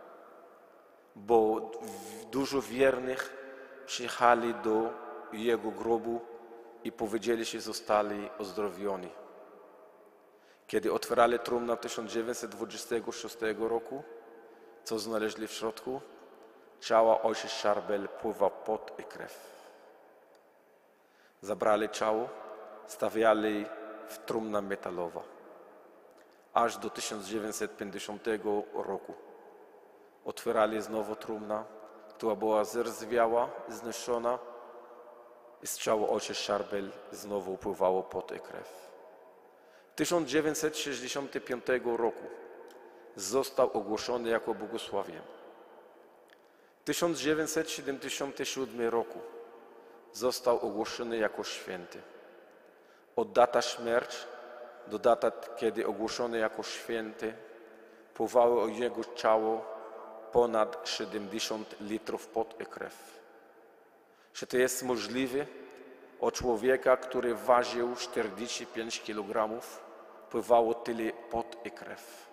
Speaker 6: bo dużo wiernych przyjechali do jego grobu i powiedzieli, że zostali uzdrowieni. Kiedy otwierali trumna w tysiąc dziewięćset dwudziestego szóstego roku, co znaleźli w środku? Ciało ojciec Szarbel pływa pot i krew. Zabrali ciało, stawiali w trumna metalowa. Aż do tysiąc dziewięćset pięćdziesiątego roku. Otwierali znowu trumna, która była zerżwiała, zniszczona i z ciała ojciec Szarbel znowu pływało pot i krew. W tysiąc dziewięćset sześćdziesiątym piątym roku został ogłoszony jako błogosławiony. W tysiąc dziewięćset siedemdziesiątym siódmym roku został ogłoszony jako święty. Od data śmierci do daty, kiedy ogłoszony jako święty, pływało o jego ciało ponad siedemdziesiąt litrów pot i krew. Czy to jest możliwe? Od człowieka, który ważył czterdzieści pięć kilogramów, pływało tyle pot i krew.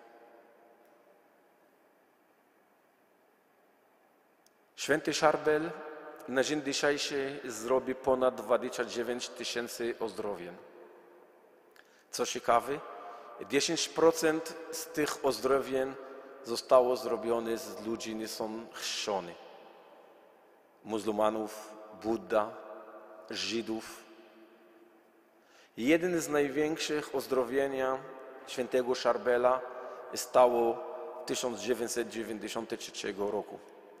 Speaker 6: Święty Szarbel na dzień dzisiejszy zrobi ponad dwadzieścia dziewięć tysięcy uzdrowień. Co ciekawe, dziesięć procent z tych uzdrowień zostało zrobione z ludzi nie są chrzczeni. Muzułmanów, Budda, Żydów. Jeden z największych uzdrowienia świętego Szarbela stało w tysiąc dziewięćset dziewięćdziesiątym trzecim roku.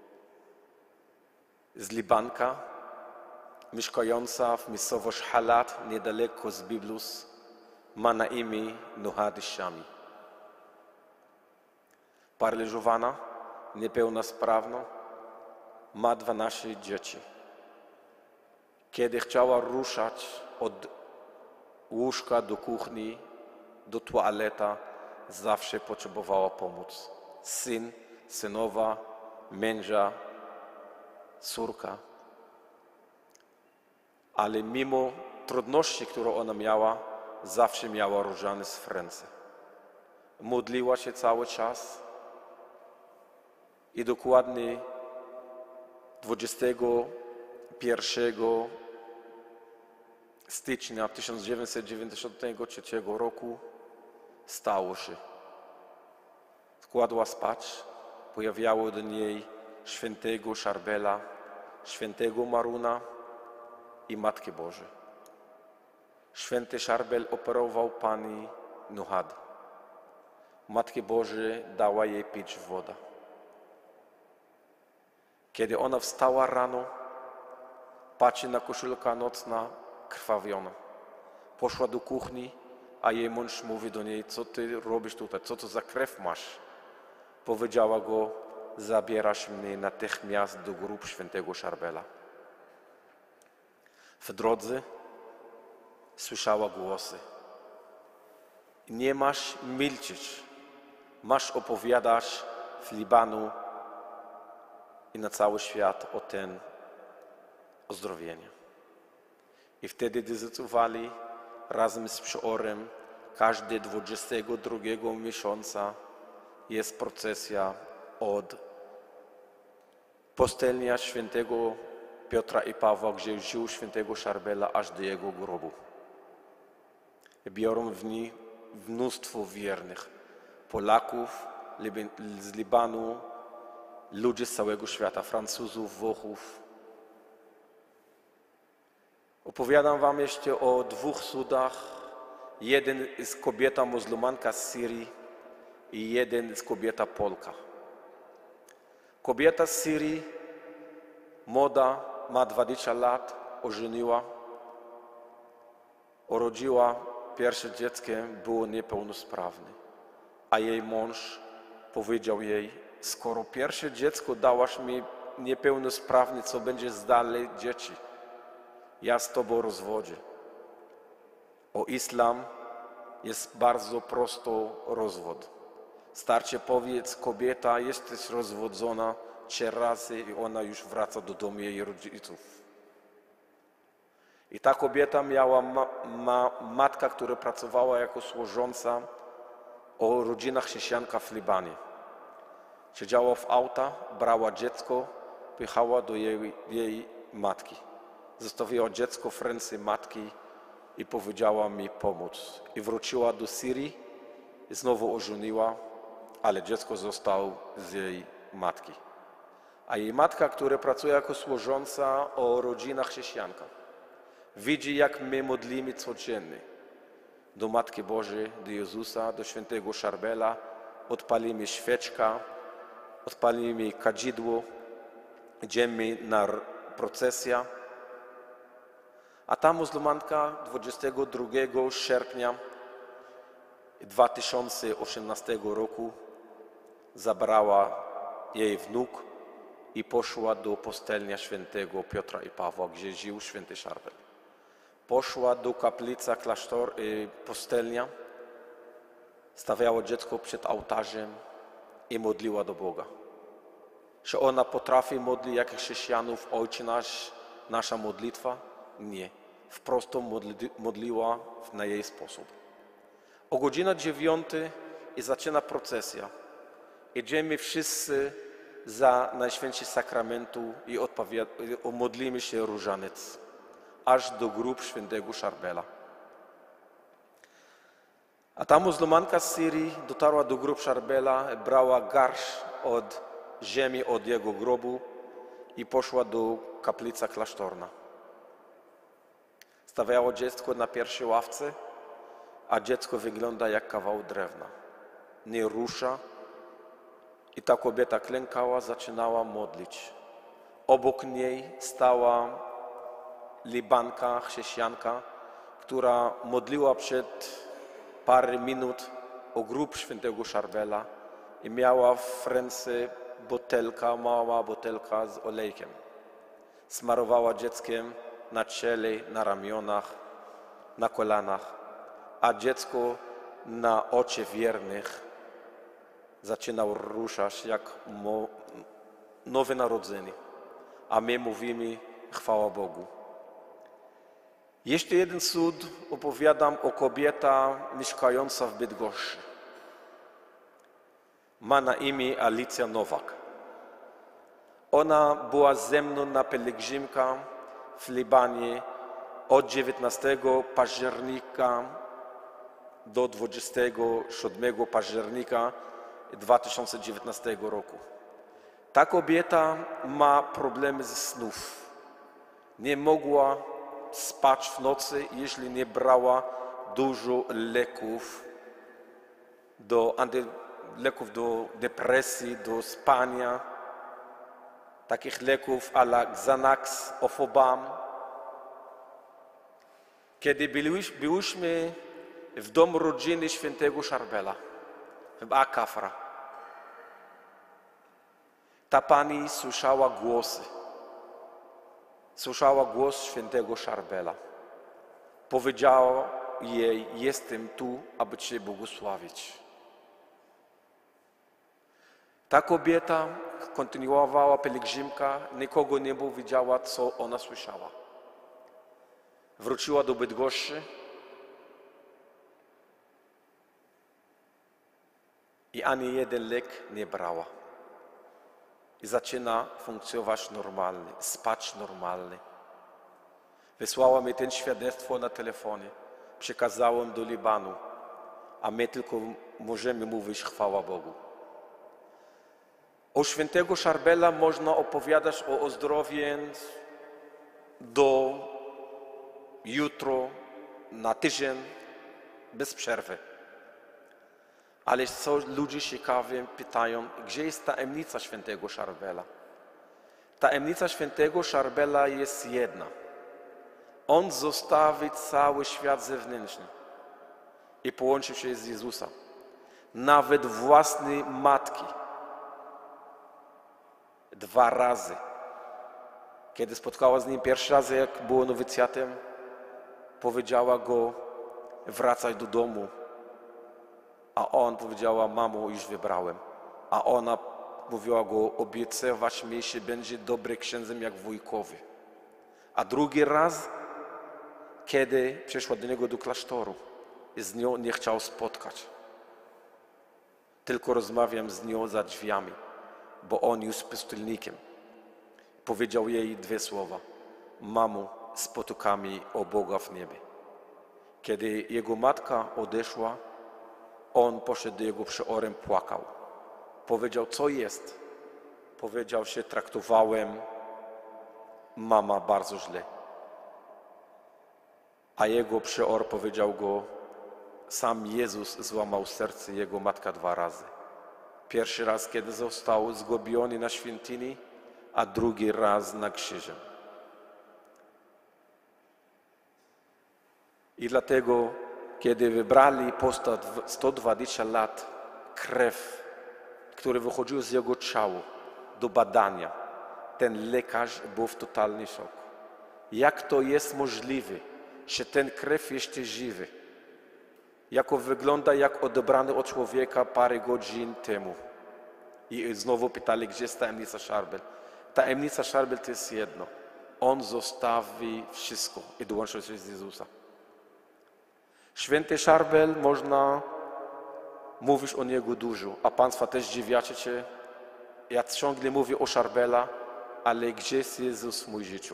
Speaker 6: Z Libanka, mieszkająca w miejscowości Halat, niedaleko z Biblus, ma na imię Nuhad Shami. Paraliżowana, niepełnosprawna, ma dwanaście dzieci. Kiedy chciała ruszać od łóżka do kuchni, do toaleta, zawsze potrzebowała pomoc. Syn, synowa, męża, córka. Ale mimo trudności, które ona miała, zawsze miała różaniec w ręce. Modliła się cały czas i dokładnie dwudziestego pierwszego stycznia tysiąc dziewięćset dziewięćdziesiątego trzeciego roku stało się. Kładła spać, pojawiało do niej świętego Szarbela, świętego Maruna i Matki Bożej. Święty Szarbel operował pani Nuhad. Matki Bożej dała jej pić wodę. Kiedy ona wstała rano, patrzy na koszulkę nocna krwawiona. Poszła do kuchni, a jej mąż mówi do niej, co ty robisz tutaj, co to za krew masz? Powiedziała go, zabierasz mnie natychmiast do grób świętego Szarbela. W drodze słyszała głosy. Nie masz milczeć, masz opowiadać w Libanu i na cały świat o tym uzdrowieniu. I wtedy decydowali razem z przyorem, każdy dwudziestego drugiego miesiąca jest procesja od pustelnia świętego Piotra i Pawła, gdzie żył świętego Szarbela, aż do jego grobu. Biorą w niej mnóstwo wiernych Polaków z Libanu, ludzi z całego świata, Francuzów, Włochów. Opowiadam wam jeszcze o dwóch cudach. Jeden jest kobieta muzułmanka z Syrii i jeden jest kobieta Polka. Kobieta z Syrii, młoda, ma dwadzieścia lat, ożeniła, urodziła pierwsze dziecko, było niepełnosprawne, a jej mąż powiedział jej: skoro pierwsze dziecko dałaś mi niepełnosprawne, co będzie dalej dzieci? Ja z tobą rozwodzę. O islam jest bardzo prosto rozwód. Starcie powiedz, kobieta, jesteś rozwodzona trzy razy i ona już wraca do domu jej rodziców. I ta kobieta miała ma, ma, matka, która pracowała jako służąca o rodzinach chrześcijanka w Libanie. Siedziała w auta, brała dziecko, pychała do jej, jej matki. Zostawiła dziecko w ręce matki i powiedziała mi pomóc. I wróciła do Syrii i znowu ożeniła, ale dziecko zostało z jej matki. A jej matka, która pracuje jako służąca o rodzinach chrześcijanka, widzi, jak my modlimy codziennie do Matki Bożej, do Jezusa, do świętego Szarbela, odpalimy świeczkę, odpalimy kadzidło, idziemy na procesję. A ta muzułmanka dwudziestego drugiego sierpnia dwa tysiące osiemnastego roku zabrała jej wnuk i poszła do pustelnia świętego Piotra i Pawła, gdzie żył święty Szarbel. Poszła do kaplicy klasztor, pustelnia, stawiała dziecko przed ołtarzem i modliła do Boga. Czy ona potrafi modlić jak chrześcijanów, Ojcze nasz, nasza modlitwa? Nie. Wprost modli, modliła na jej sposób. O godzina dziewiątej i zaczyna procesja. Idziemy wszyscy za Najświętszym Sakramentu i modlimy się różaniec, aż do grób świętego Szarbela. A ta muzułmanka z Syrii dotarła do grób Szarbela, brała garść od ziemi od jego grobu i poszła do kaplicy klasztorna. Stawiało dziecko na pierwszej ławce, a dziecko wygląda jak kawał drewna. Nie rusza i ta kobieta klękała, zaczynała modlić. Obok niej stała Libanka, chrześcijanka, która modliła przed parę minut o grób świętego Szarbela i miała w ręce butelka, mała butelka z olejkiem. Smarowała dzieckiem na ciele, na ramionach, na kolanach, a dziecko na oczy wiernych zaczynał ruszać jak nowe narodzenie, a my mówimy chwała Bogu. Jeszcze jeden cud opowiadam o kobieta mieszkająca w Bydgoszczy. Ma na imię Alicja Nowak. Ona była ze mną na pielgrzymkę w Libanie od dziewiętnastego października do dwudziestego siódmego października dwa tysiące dziewiętnastego roku. Ta kobieta ma problemy ze snów. Nie mogła spać w nocy, jeśli nie brała dużo leków do, leków do depresji, do spania, takich leków a la Xanax, Ofobam. Kiedy byliśmy w domu rodziny świętego Szarbela, w Akafra, ta pani słyszała głosy. Słyszała głos świętego Szarbela. Powiedziała jej: jestem tu, aby Cię błogosławić. Ta kobieta kontynuowała pielgrzymkę, nikogo nie było widziała, co ona słyszała. wróciła do Bydgoszczy i ani jeden lek nie brała. I zaczyna funkcjonować normalnie, spać normalnie. Wysłała mi ten świadectwo na telefonie. Przekazałem do Libanu, a my tylko możemy mówić chwała Bogu. O świętego Szarbela można opowiadać o uzdrowieniu do jutro, na tydzień, bez przerwy. Ale co ludzie ciekawie pytają, gdzie jest tajemnica świętego Szarbela? Tajemnica świętego Szarbela jest jedna. On zostawił cały świat zewnętrzny i połączył się z Jezusem. Nawet własnej matki. Dwa razy. Kiedy spotkała z nim pierwszy raz, jak było nowicjatem, powiedziała go, wracaj do domu. A on powiedziała, mamo, już wybrałem. A ona mówiła go, obiecywać mi, że będzie dobry księdzem jak wujkowi. A drugi raz, kiedy przyszła do niego do klasztoru i z nią nie chciał spotkać. Tylko rozmawiam z nią za drzwiami, bo on już pustylnikiem. Powiedział jej dwie słowa. Mamo, spotykamy o Boga w niebie. Kiedy jego matka odeszła, on poszedł do jego przeorem, płakał. Powiedział, co jest? Powiedział się, traktowałem mama bardzo źle. A jego przeor powiedział go, sam Jezus złamał serce jego matka dwa razy. Pierwszy raz, kiedy został zgubiony na świątyni, a drugi raz na krzyżu. I dlatego, kiedy wybrali posta sto dwadzieścia lat krew, który wychodził z jego ciała do badania, ten lekarz był w totalnym szoku. Jak to jest możliwe, że ten krew jeszcze żywy? Jako wygląda jak odebrany od człowieka parę godzin temu. I znowu pytali, gdzie jest tajemnica Szarbel. Tajemnica Szarbel to jest jedno. On zostawi wszystko i dołączył się z Jezusa. Święty Szarbel, można mówić o niego dużo, a Państwa też dziwiacie się. Ja ciągle mówię o Szarbela, ale gdzie jest Jezus w moim życiu?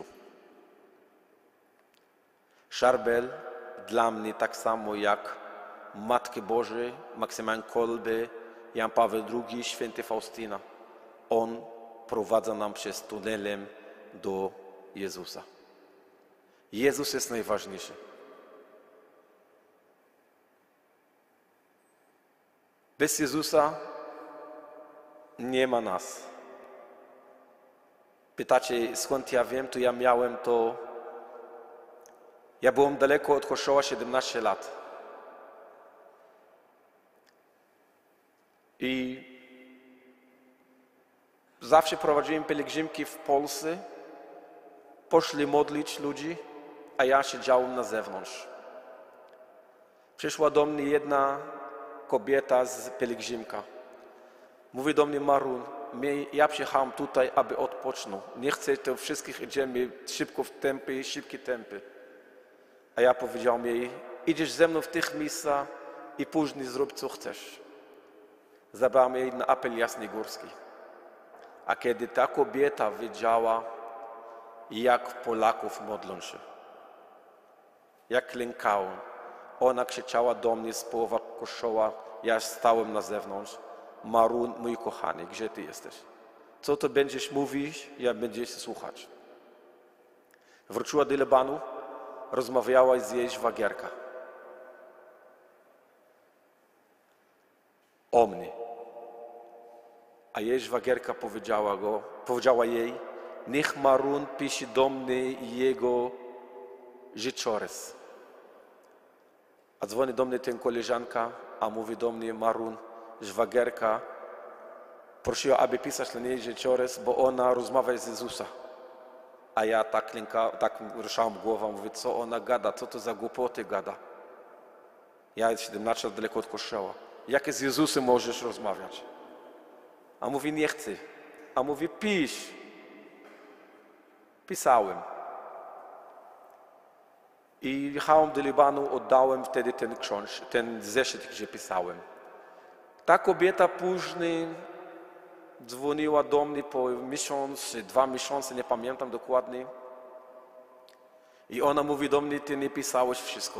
Speaker 6: Szarbel dla mnie tak samo jak Matki Bożej, Maksymilian Kolbe, Jan Paweł drugi, święty Faustyna. On prowadza nam przez tunelem do Jezusa. Jezus jest najważniejszy. Bez Jezusa nie ma nas. Pytacie, skąd ja wiem, to ja miałem to... Ja byłem daleko od kościoła siedemnaście lat. I zawsze prowadziłem pielgrzymki w Polsce. Poszli modlić ludzi, a ja siedziałem na zewnątrz. Przyszła do mnie jedna kobieta z pielgrzymka. Mówi do mnie, Marun, ja przyjechałam tutaj, aby odpocząć. Nie chcę, to wszystkich idziemy szybko w tempy, szybkie tempy. A ja powiedziałem jej, idziesz ze mną w tych miejscach i później zrób co chcesz. Zabrałem jej na apel Jasnej Górskiej. A kiedy ta kobieta wiedziała, jak Polaków modlą się, jak klękają, ona krzyczała do mnie z połowy kościoła, ja stałem na zewnątrz, Marun, mój kochany, gdzie ty jesteś? Co to będziesz mówić, ja będziesz słuchać. Wróciła do Libanu, rozmawiała z jej szwagierka o mnie. A jej szwagierka powiedziała, go, powiedziała jej, niech Marun pisze do mnie jego życiorys. A dzwoni do mnie ten koleżanka, a mówi do mnie, Marun, szwagierka prosiła, aby pisać dla niej życiorys, bo ona rozmawia z Jezusa. A ja tak, lęka, tak ruszałem głową, mówię, co ona gada, co to za głupoty gada. Ja siedemnaście lat daleko od kościoła. Jak z Jezusem możesz rozmawiać? A mówi, nie chcę. A mówi, pisz. Pisałem. I jechałem do Libanu, oddałem wtedy ten książ, ten zeszyt, gdzie pisałem. Ta kobieta później dzwoniła do mnie po miesiąc, dwa miesiące, nie pamiętam dokładnie. I ona mówi do mnie, ty nie pisałeś wszystko.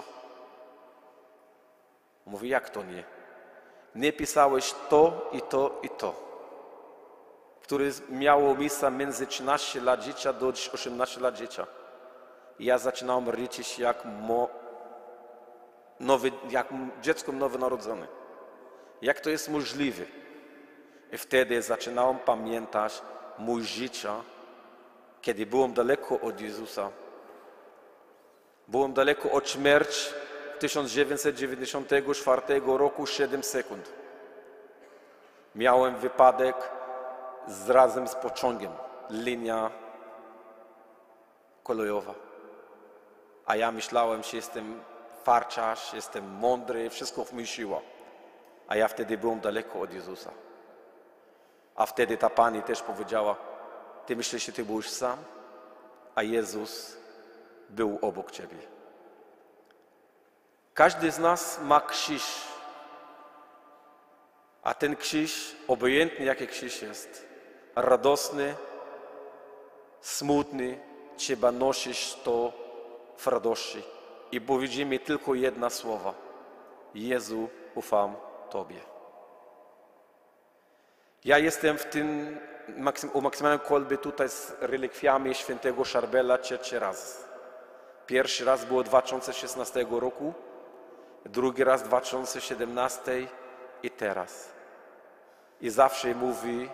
Speaker 6: Mówi, jak to nie? Nie pisałeś to i to i to, które miało miejsce między trzynaście lat życia do osiemnaście lat życia. I ja zaczynałem liczyć jak, mo, nowy, jak dziecko nowonarodzone. Jak to jest możliwe? I wtedy zaczynałem pamiętać mój życie, kiedy byłem daleko od Jezusa. Byłem daleko od śmierci w tysiąc dziewięćset dziewięćdziesiątym czwartym roku siedem sekund. Miałem wypadek z, razem z pociągiem, linia kolejowa. A ja myślałem, że jestem farciarz, jestem mądry, wszystko w mi siła. A ja wtedy byłem daleko od Jezusa. A wtedy ta pani też powiedziała, ty myślisz, że ty byłeś sam, a Jezus był obok ciebie. Każdy z nas ma krzyż, a ten krzyż, obojętny jaki krzyż jest, radosny, smutny, trzeba nosić to w radości. I powiedzmy tylko jedno słowo. Jezu, ufam Tobie. Ja jestem w tym, u maksymalnej kolby tutaj z relikwiami świętego Szarbela trzeci raz. Pierwszy raz było dwa tysiące szesnastego roku, drugi raz dwa tysiące siedemnastego i teraz. I zawsze mówi,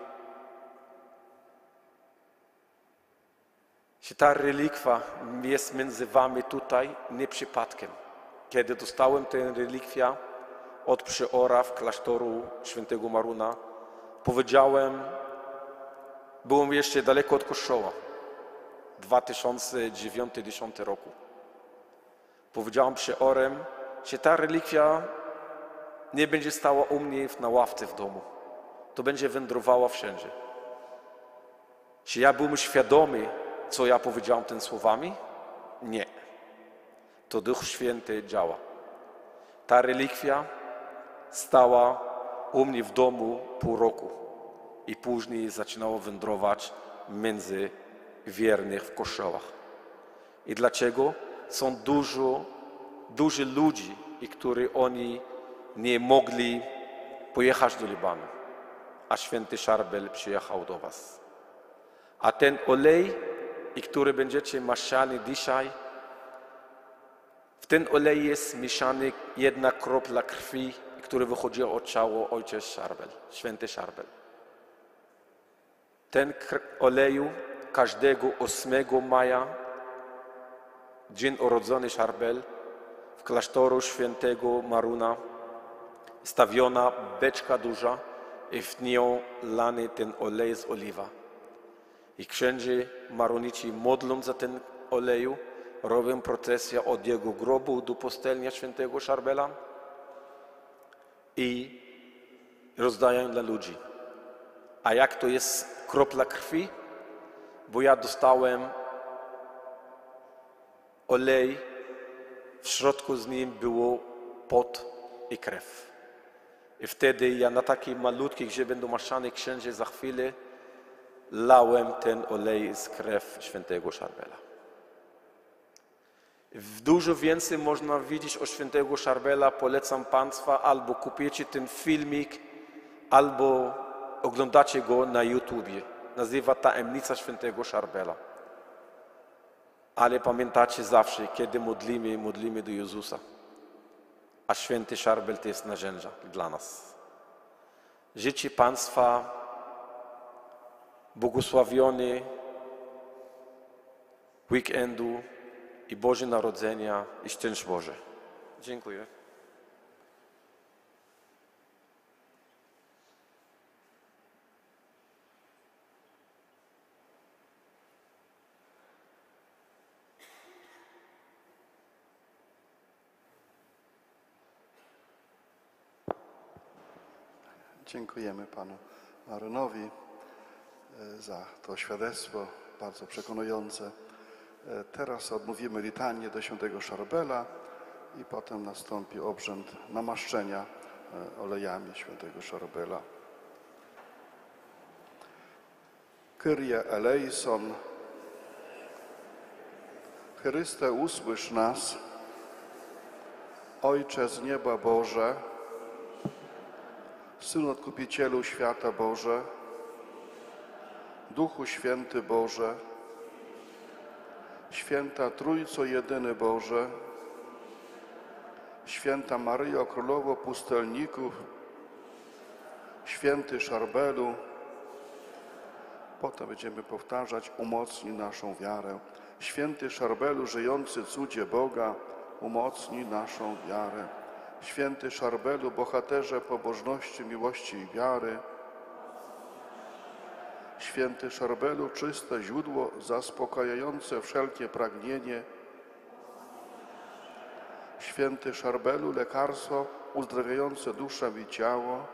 Speaker 6: że ta relikwa jest między wami tutaj nie przypadkiem. Kiedy dostałem tę relikwię od przyora w klasztoru świętego Maruna, powiedziałem, byłem jeszcze daleko od kościoła, dwa tysiące dziewiąty do dwa tysiące dziesiątego roku. Powiedziałem przyorem, że ta relikwia nie będzie stała u mnie na ławce w domu. To będzie wędrowała wszędzie. Czy ja byłem świadomy, co ja powiedziałem tymi słowami? Nie. To Duch Święty działa. Ta relikwia stała u mnie w domu pół roku i później zaczynała wędrować między wiernych w kościołach. I dlaczego? Są dużo, dużo ludzi, i którzy oni nie mogli pojechać do Libanu, a święty Szarbel przyjechał do was. A ten olej, i który będziecie maszani dzisiaj, w ten olej jest mieszany jedna kropla krwi, która wychodzi od ciała ojciec Szarbel, święty Szarbel. Ten oleju każdego ósmego maja, dzień urodzony Szarbel, w klasztoru świętego Maruna stawiona beczka duża i w nią lany ten olej z oliwa. I księży maronici modlą za ten oleju, robią procesję od jego grobu do pustelnia świętego Szarbela i rozdają dla ludzi. A jak to jest kropla krwi? Bo ja dostałem olej, w środku z nim było pot i krew. I wtedy ja na takiej malutkiej, gdzie będą maszane księży za chwilę, lałem ten olej z krew świętego Szarbela. Dużo więcej można widzieć o świętego Szarbela. Polecam Państwa, albo kupicie ten filmik, albo oglądacie go na YouTubie. Nazywa Tajemnica świętego Szarbela. Ale pamiętacie zawsze, kiedy modlimy, modlimy do Jezusa. A święty Szarbel to jest narzędzia dla nas. Życzę Państwa błogosławiony weekendu i Boże Narodzenia i szczęść Boże. Dziękuję.
Speaker 2: Dziękujemy Panu Maronowi za to świadectwo bardzo przekonujące. E, Teraz odmówimy litanię do świętego Szarbela i potem nastąpi obrzęd namaszczenia e, olejami świętego Szarbela. Kyrie eleison, Chryste, usłysz nas. Ojcze z nieba Boże, Synu Odkupicielu świata Boże, Duchu Święty Boże, Święta Trójco Jedyny Boże, Święta Maryjo Królowo Pustelników, Święty Szarbelu, potem będziemy powtarzać, umocnij naszą wiarę. Święty Szarbelu, żyjący cudzie Boga, umocnij naszą wiarę. Święty Szarbelu, bohaterze pobożności, miłości i wiary. Święty Szarbelu, czyste źródło zaspokajające wszelkie pragnienie. Święty Szarbelu, lekarstwo uzdrawiające duszę i ciało.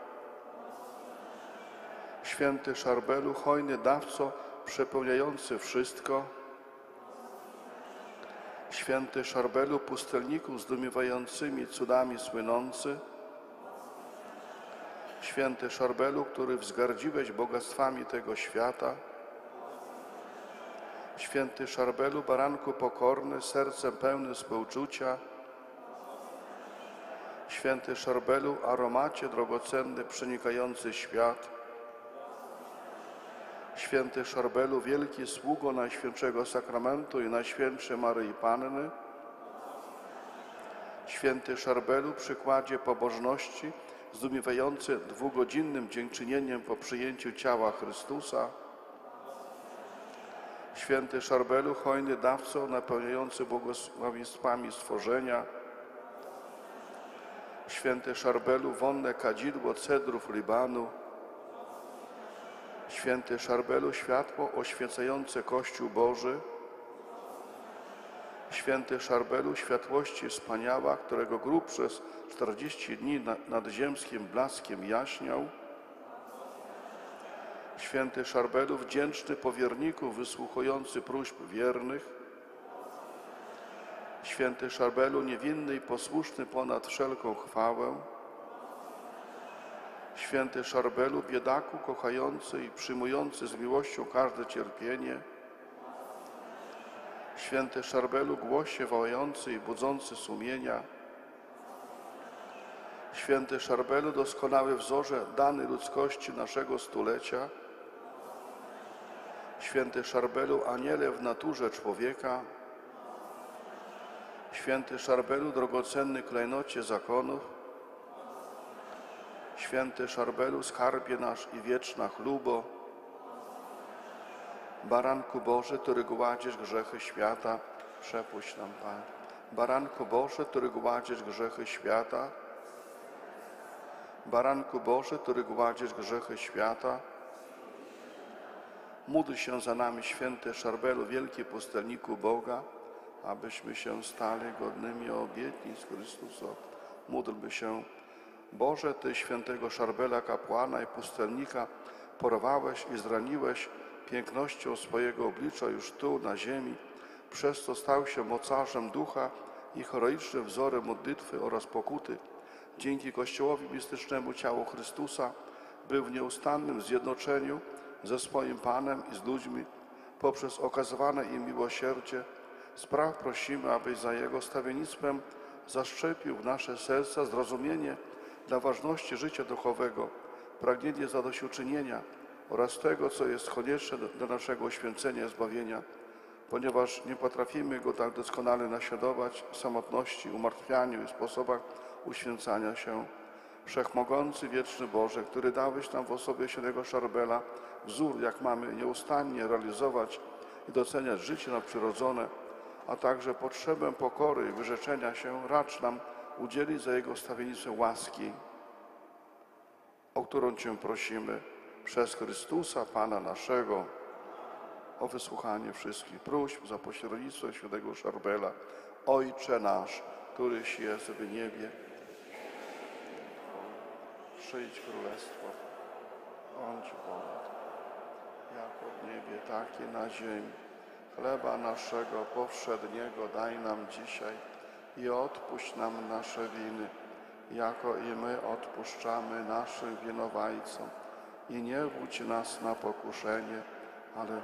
Speaker 2: Święty Szarbelu, hojny dawco przepełniający wszystko. Święty Szarbelu, pustelników zdumiewającymi cudami słynący. Święty Szarbelu, który wzgardziłeś bogactwami tego świata. Święty Szarbelu, baranku pokorny, sercem pełny współczucia. Święty Szarbelu, aromacie drogocenny, przenikający świat. Święty Szarbelu, wielki sługo Najświętszego Sakramentu i Najświętszej Maryi Panny. Święty Szarbelu, przykładzie pobożności, zdumiewający dwugodzinnym dziękczynieniem po przyjęciu ciała Chrystusa. Święty Szarbelu, hojny dawco napełniający błogosławieństwami stworzenia. Święty Szarbelu, wonne kadzidło cedrów Libanu. Święty Szarbelu, światło oświecające Kościół Boży. Święty Szarbelu, światłości wspaniała, którego grób przez czterdzieści dni nad ziemskim blaskiem jaśniał. Święty Szarbelu, wdzięczny powierniku, wysłuchujący próśb wiernych. Święty Szarbelu, niewinny i posłuszny ponad wszelką chwałę. Święty Szarbelu, biedaku kochający i przyjmujący z miłością każde cierpienie. Święty Szarbelu, głosie wołający i budzący sumienia. Święty Szarbelu, doskonały wzorze dany ludzkości naszego stulecia. Święty Szarbelu, aniele w naturze człowieka. Święty Szarbelu, drogocenny klejnocie zakonów. Święty Szarbelu, skarbie nasz i wieczna chlubo. Baranku Boży, który gładziesz grzechy świata, przepuść nam, Pan. Baranku Boży, który gładziesz grzechy świata. Baranku Boży, który gładziesz grzechy świata. Módl się za nami, święty Szarbelu, wielki pustelniku Boga, abyśmy się stali godnymi obietnic Chrystusa. Módlmy się. Boże, Ty świętego Szarbela, kapłana i pustelnika, porwałeś i zraniłeś pięknością swojego oblicza już tu, na ziemi, przez co stał się mocarzem ducha i heroicznym wzorem modlitwy oraz pokuty. Dzięki Kościołowi mistycznemu ciału Chrystusa był w nieustannym zjednoczeniu ze swoim Panem i z ludźmi poprzez okazywane im miłosierdzie. Spraw prosimy, abyś za Jego stawiennictwem zaszczepił w nasze serca zrozumienie dla ważności życia duchowego, pragnienie zadośćuczynienia oraz tego, co jest konieczne do naszego uświęcenia i zbawienia, ponieważ nie potrafimy Go tak doskonale naśladować w samotności, umartwianiu i sposobach uświęcania się. Wszechmogący, wieczny Boże, który dałeś nam w osobie świętego Szarbela wzór, jak mamy nieustannie realizować i doceniać życie nadprzyrodzone, a także potrzebę pokory i wyrzeczenia się, racz nam udzielić za Jego stawiennicę łaski, o którą Cię prosimy przez Chrystusa, Pana naszego, o wysłuchanie wszystkich próśb za pośrednictwem świętego Szarbela. Ojcze nasz, któryś jest w niebie, przyjdź królestwo, bądź wola, jak w niebie, tak i na ziemi. Chleba naszego powszedniego daj nam dzisiaj i odpuść nam nasze winy, jako i my odpuszczamy naszym winowajcom. I nie wódź nas na pokuszenie, ale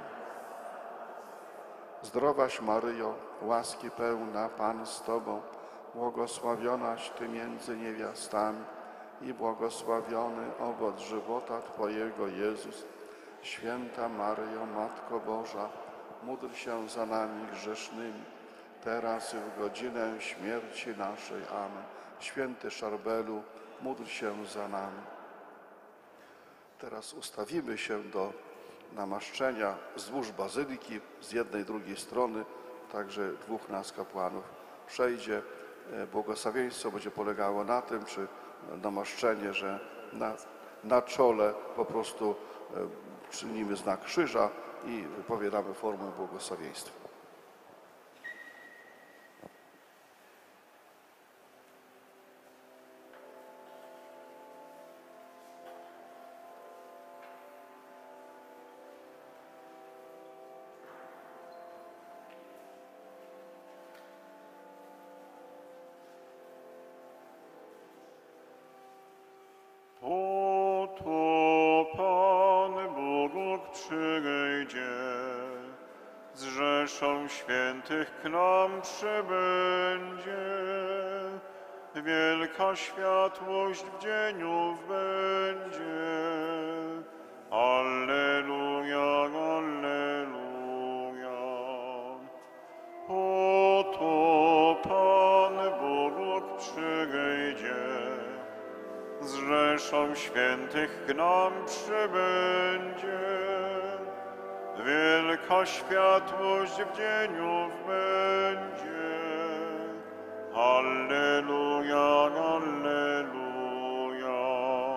Speaker 2: zdrowaś Maryjo, łaski pełna, Pan z Tobą, błogosławionaś Ty między niewiastami i błogosławiony owoc żywota Twojego, Jezus. Święta Maryjo, Matko Boża, módl się za nami grzesznymi, teraz i w godzinę śmierci naszej. Amen. Święty Szarbelu, módl się za nami. Teraz ustawimy się do namaszczenia wzdłuż bazyliki, z jednej i drugiej strony, także dwóch nas kapłanów przejdzie. Błogosławieństwo będzie polegało na tym, czy namaszczenie, że na, na czole po prostu czynimy znak krzyża i wypowiadamy formę błogosławieństwa.
Speaker 1: Oto Pan Bóg przyjdzie, z rzeszą świętych k nam przybędzie. Wielka światłość w dzieniu będzie. Alleluja, alleluja. Oto Pan Bóg przyjdzie, z rzeszą świętych k nam przybędzie. Wielka światłość w dzieniu będzie. Alleluja, alleluja.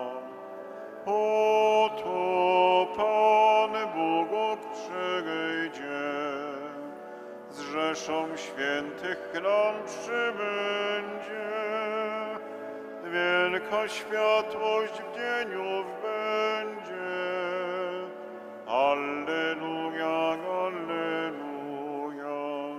Speaker 1: Oto Pan Bóg przyjdzie, z rzeszą świętych k nam przybędzie. Wielka światłość w dzieniu będzie. Alleluja, alleluja.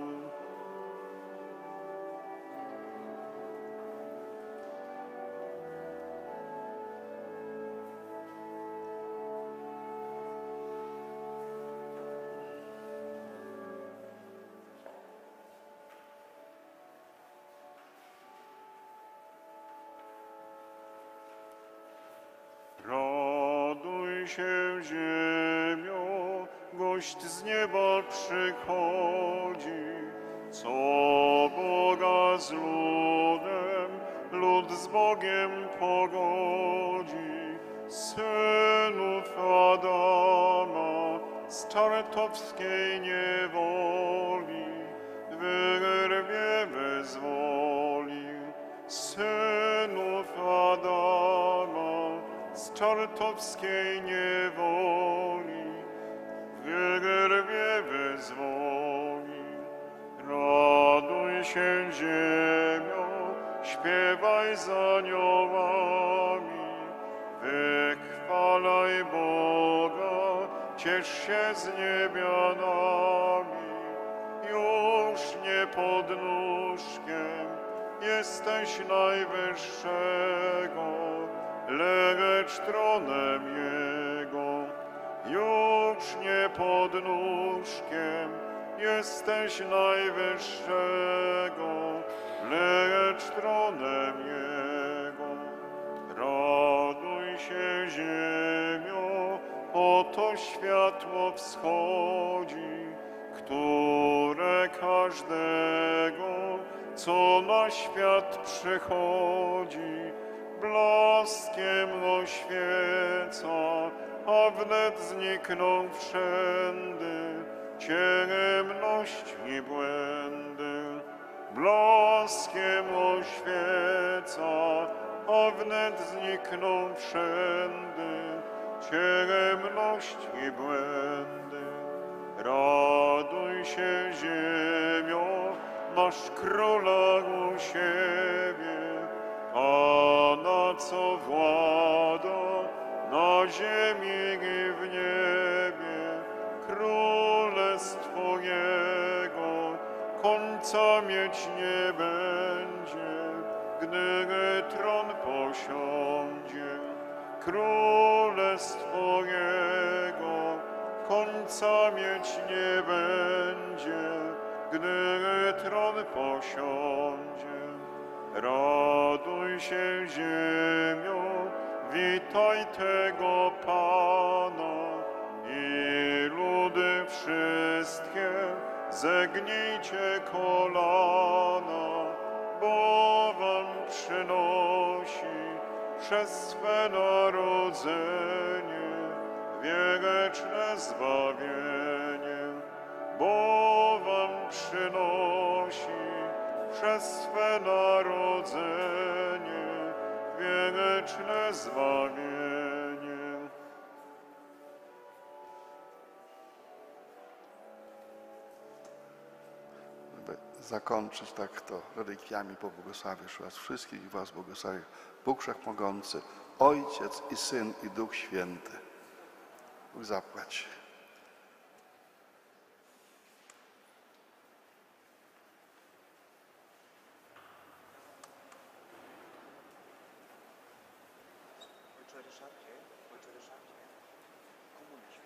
Speaker 1: Raduj się, ziemio, gość z nieba przychodzi, co Boga z ludem, lud z Bogiem pogodzi. Synów Adama z czartowskiej niewoli wyrwie wyzwolił. Synów Adama z czartowskiej niewoli wyrwie wyzwoli. Raduj się, ziemio, śpiewaj z aniołami, wychwalaj Boga, ciesz się z niebianami. Już nie pod nóżkiem jesteś najwyższego, lecz tronem Jego. Już nie pod nóżkiem jesteś najwyższego, lecz tronem Jego. Raduj się, ziemio, oto światło wschodzi, które każdego, co na świat przychodzi, blaskiem oświeca, a wnet znikną wszędy ciemność i błędy. Blaskiem oświeca, a wnet znikną wszędy ciemność i błędy. Raduj się, ziemio, masz króla u siebie, Pana, co włada na ziemi i w niebie. Królestwo jest końca mieć nie będzie, gdy tron posiądzie. Królestwo Jego końca mieć nie będzie, gdy tron posiądzie. Raduj się ziemio, witaj tego Pana i ludy wszystkie zegnijcie kolana, bo wam przynosi przez swe narodzenie wieczne zbawienie, bo wam przynosi przez swe narodzenie wieczne zbawienie.
Speaker 2: Żeby zakończyć tak to relikwiami pobłogosławisz was wszystkich i was błogosławi Bóg Wszechmogący, Ojciec i Syn i Duch Święty. Bóg zapłać.
Speaker 3: Ojcze Ryszardzie, Ojcze Ryszardzie, komunia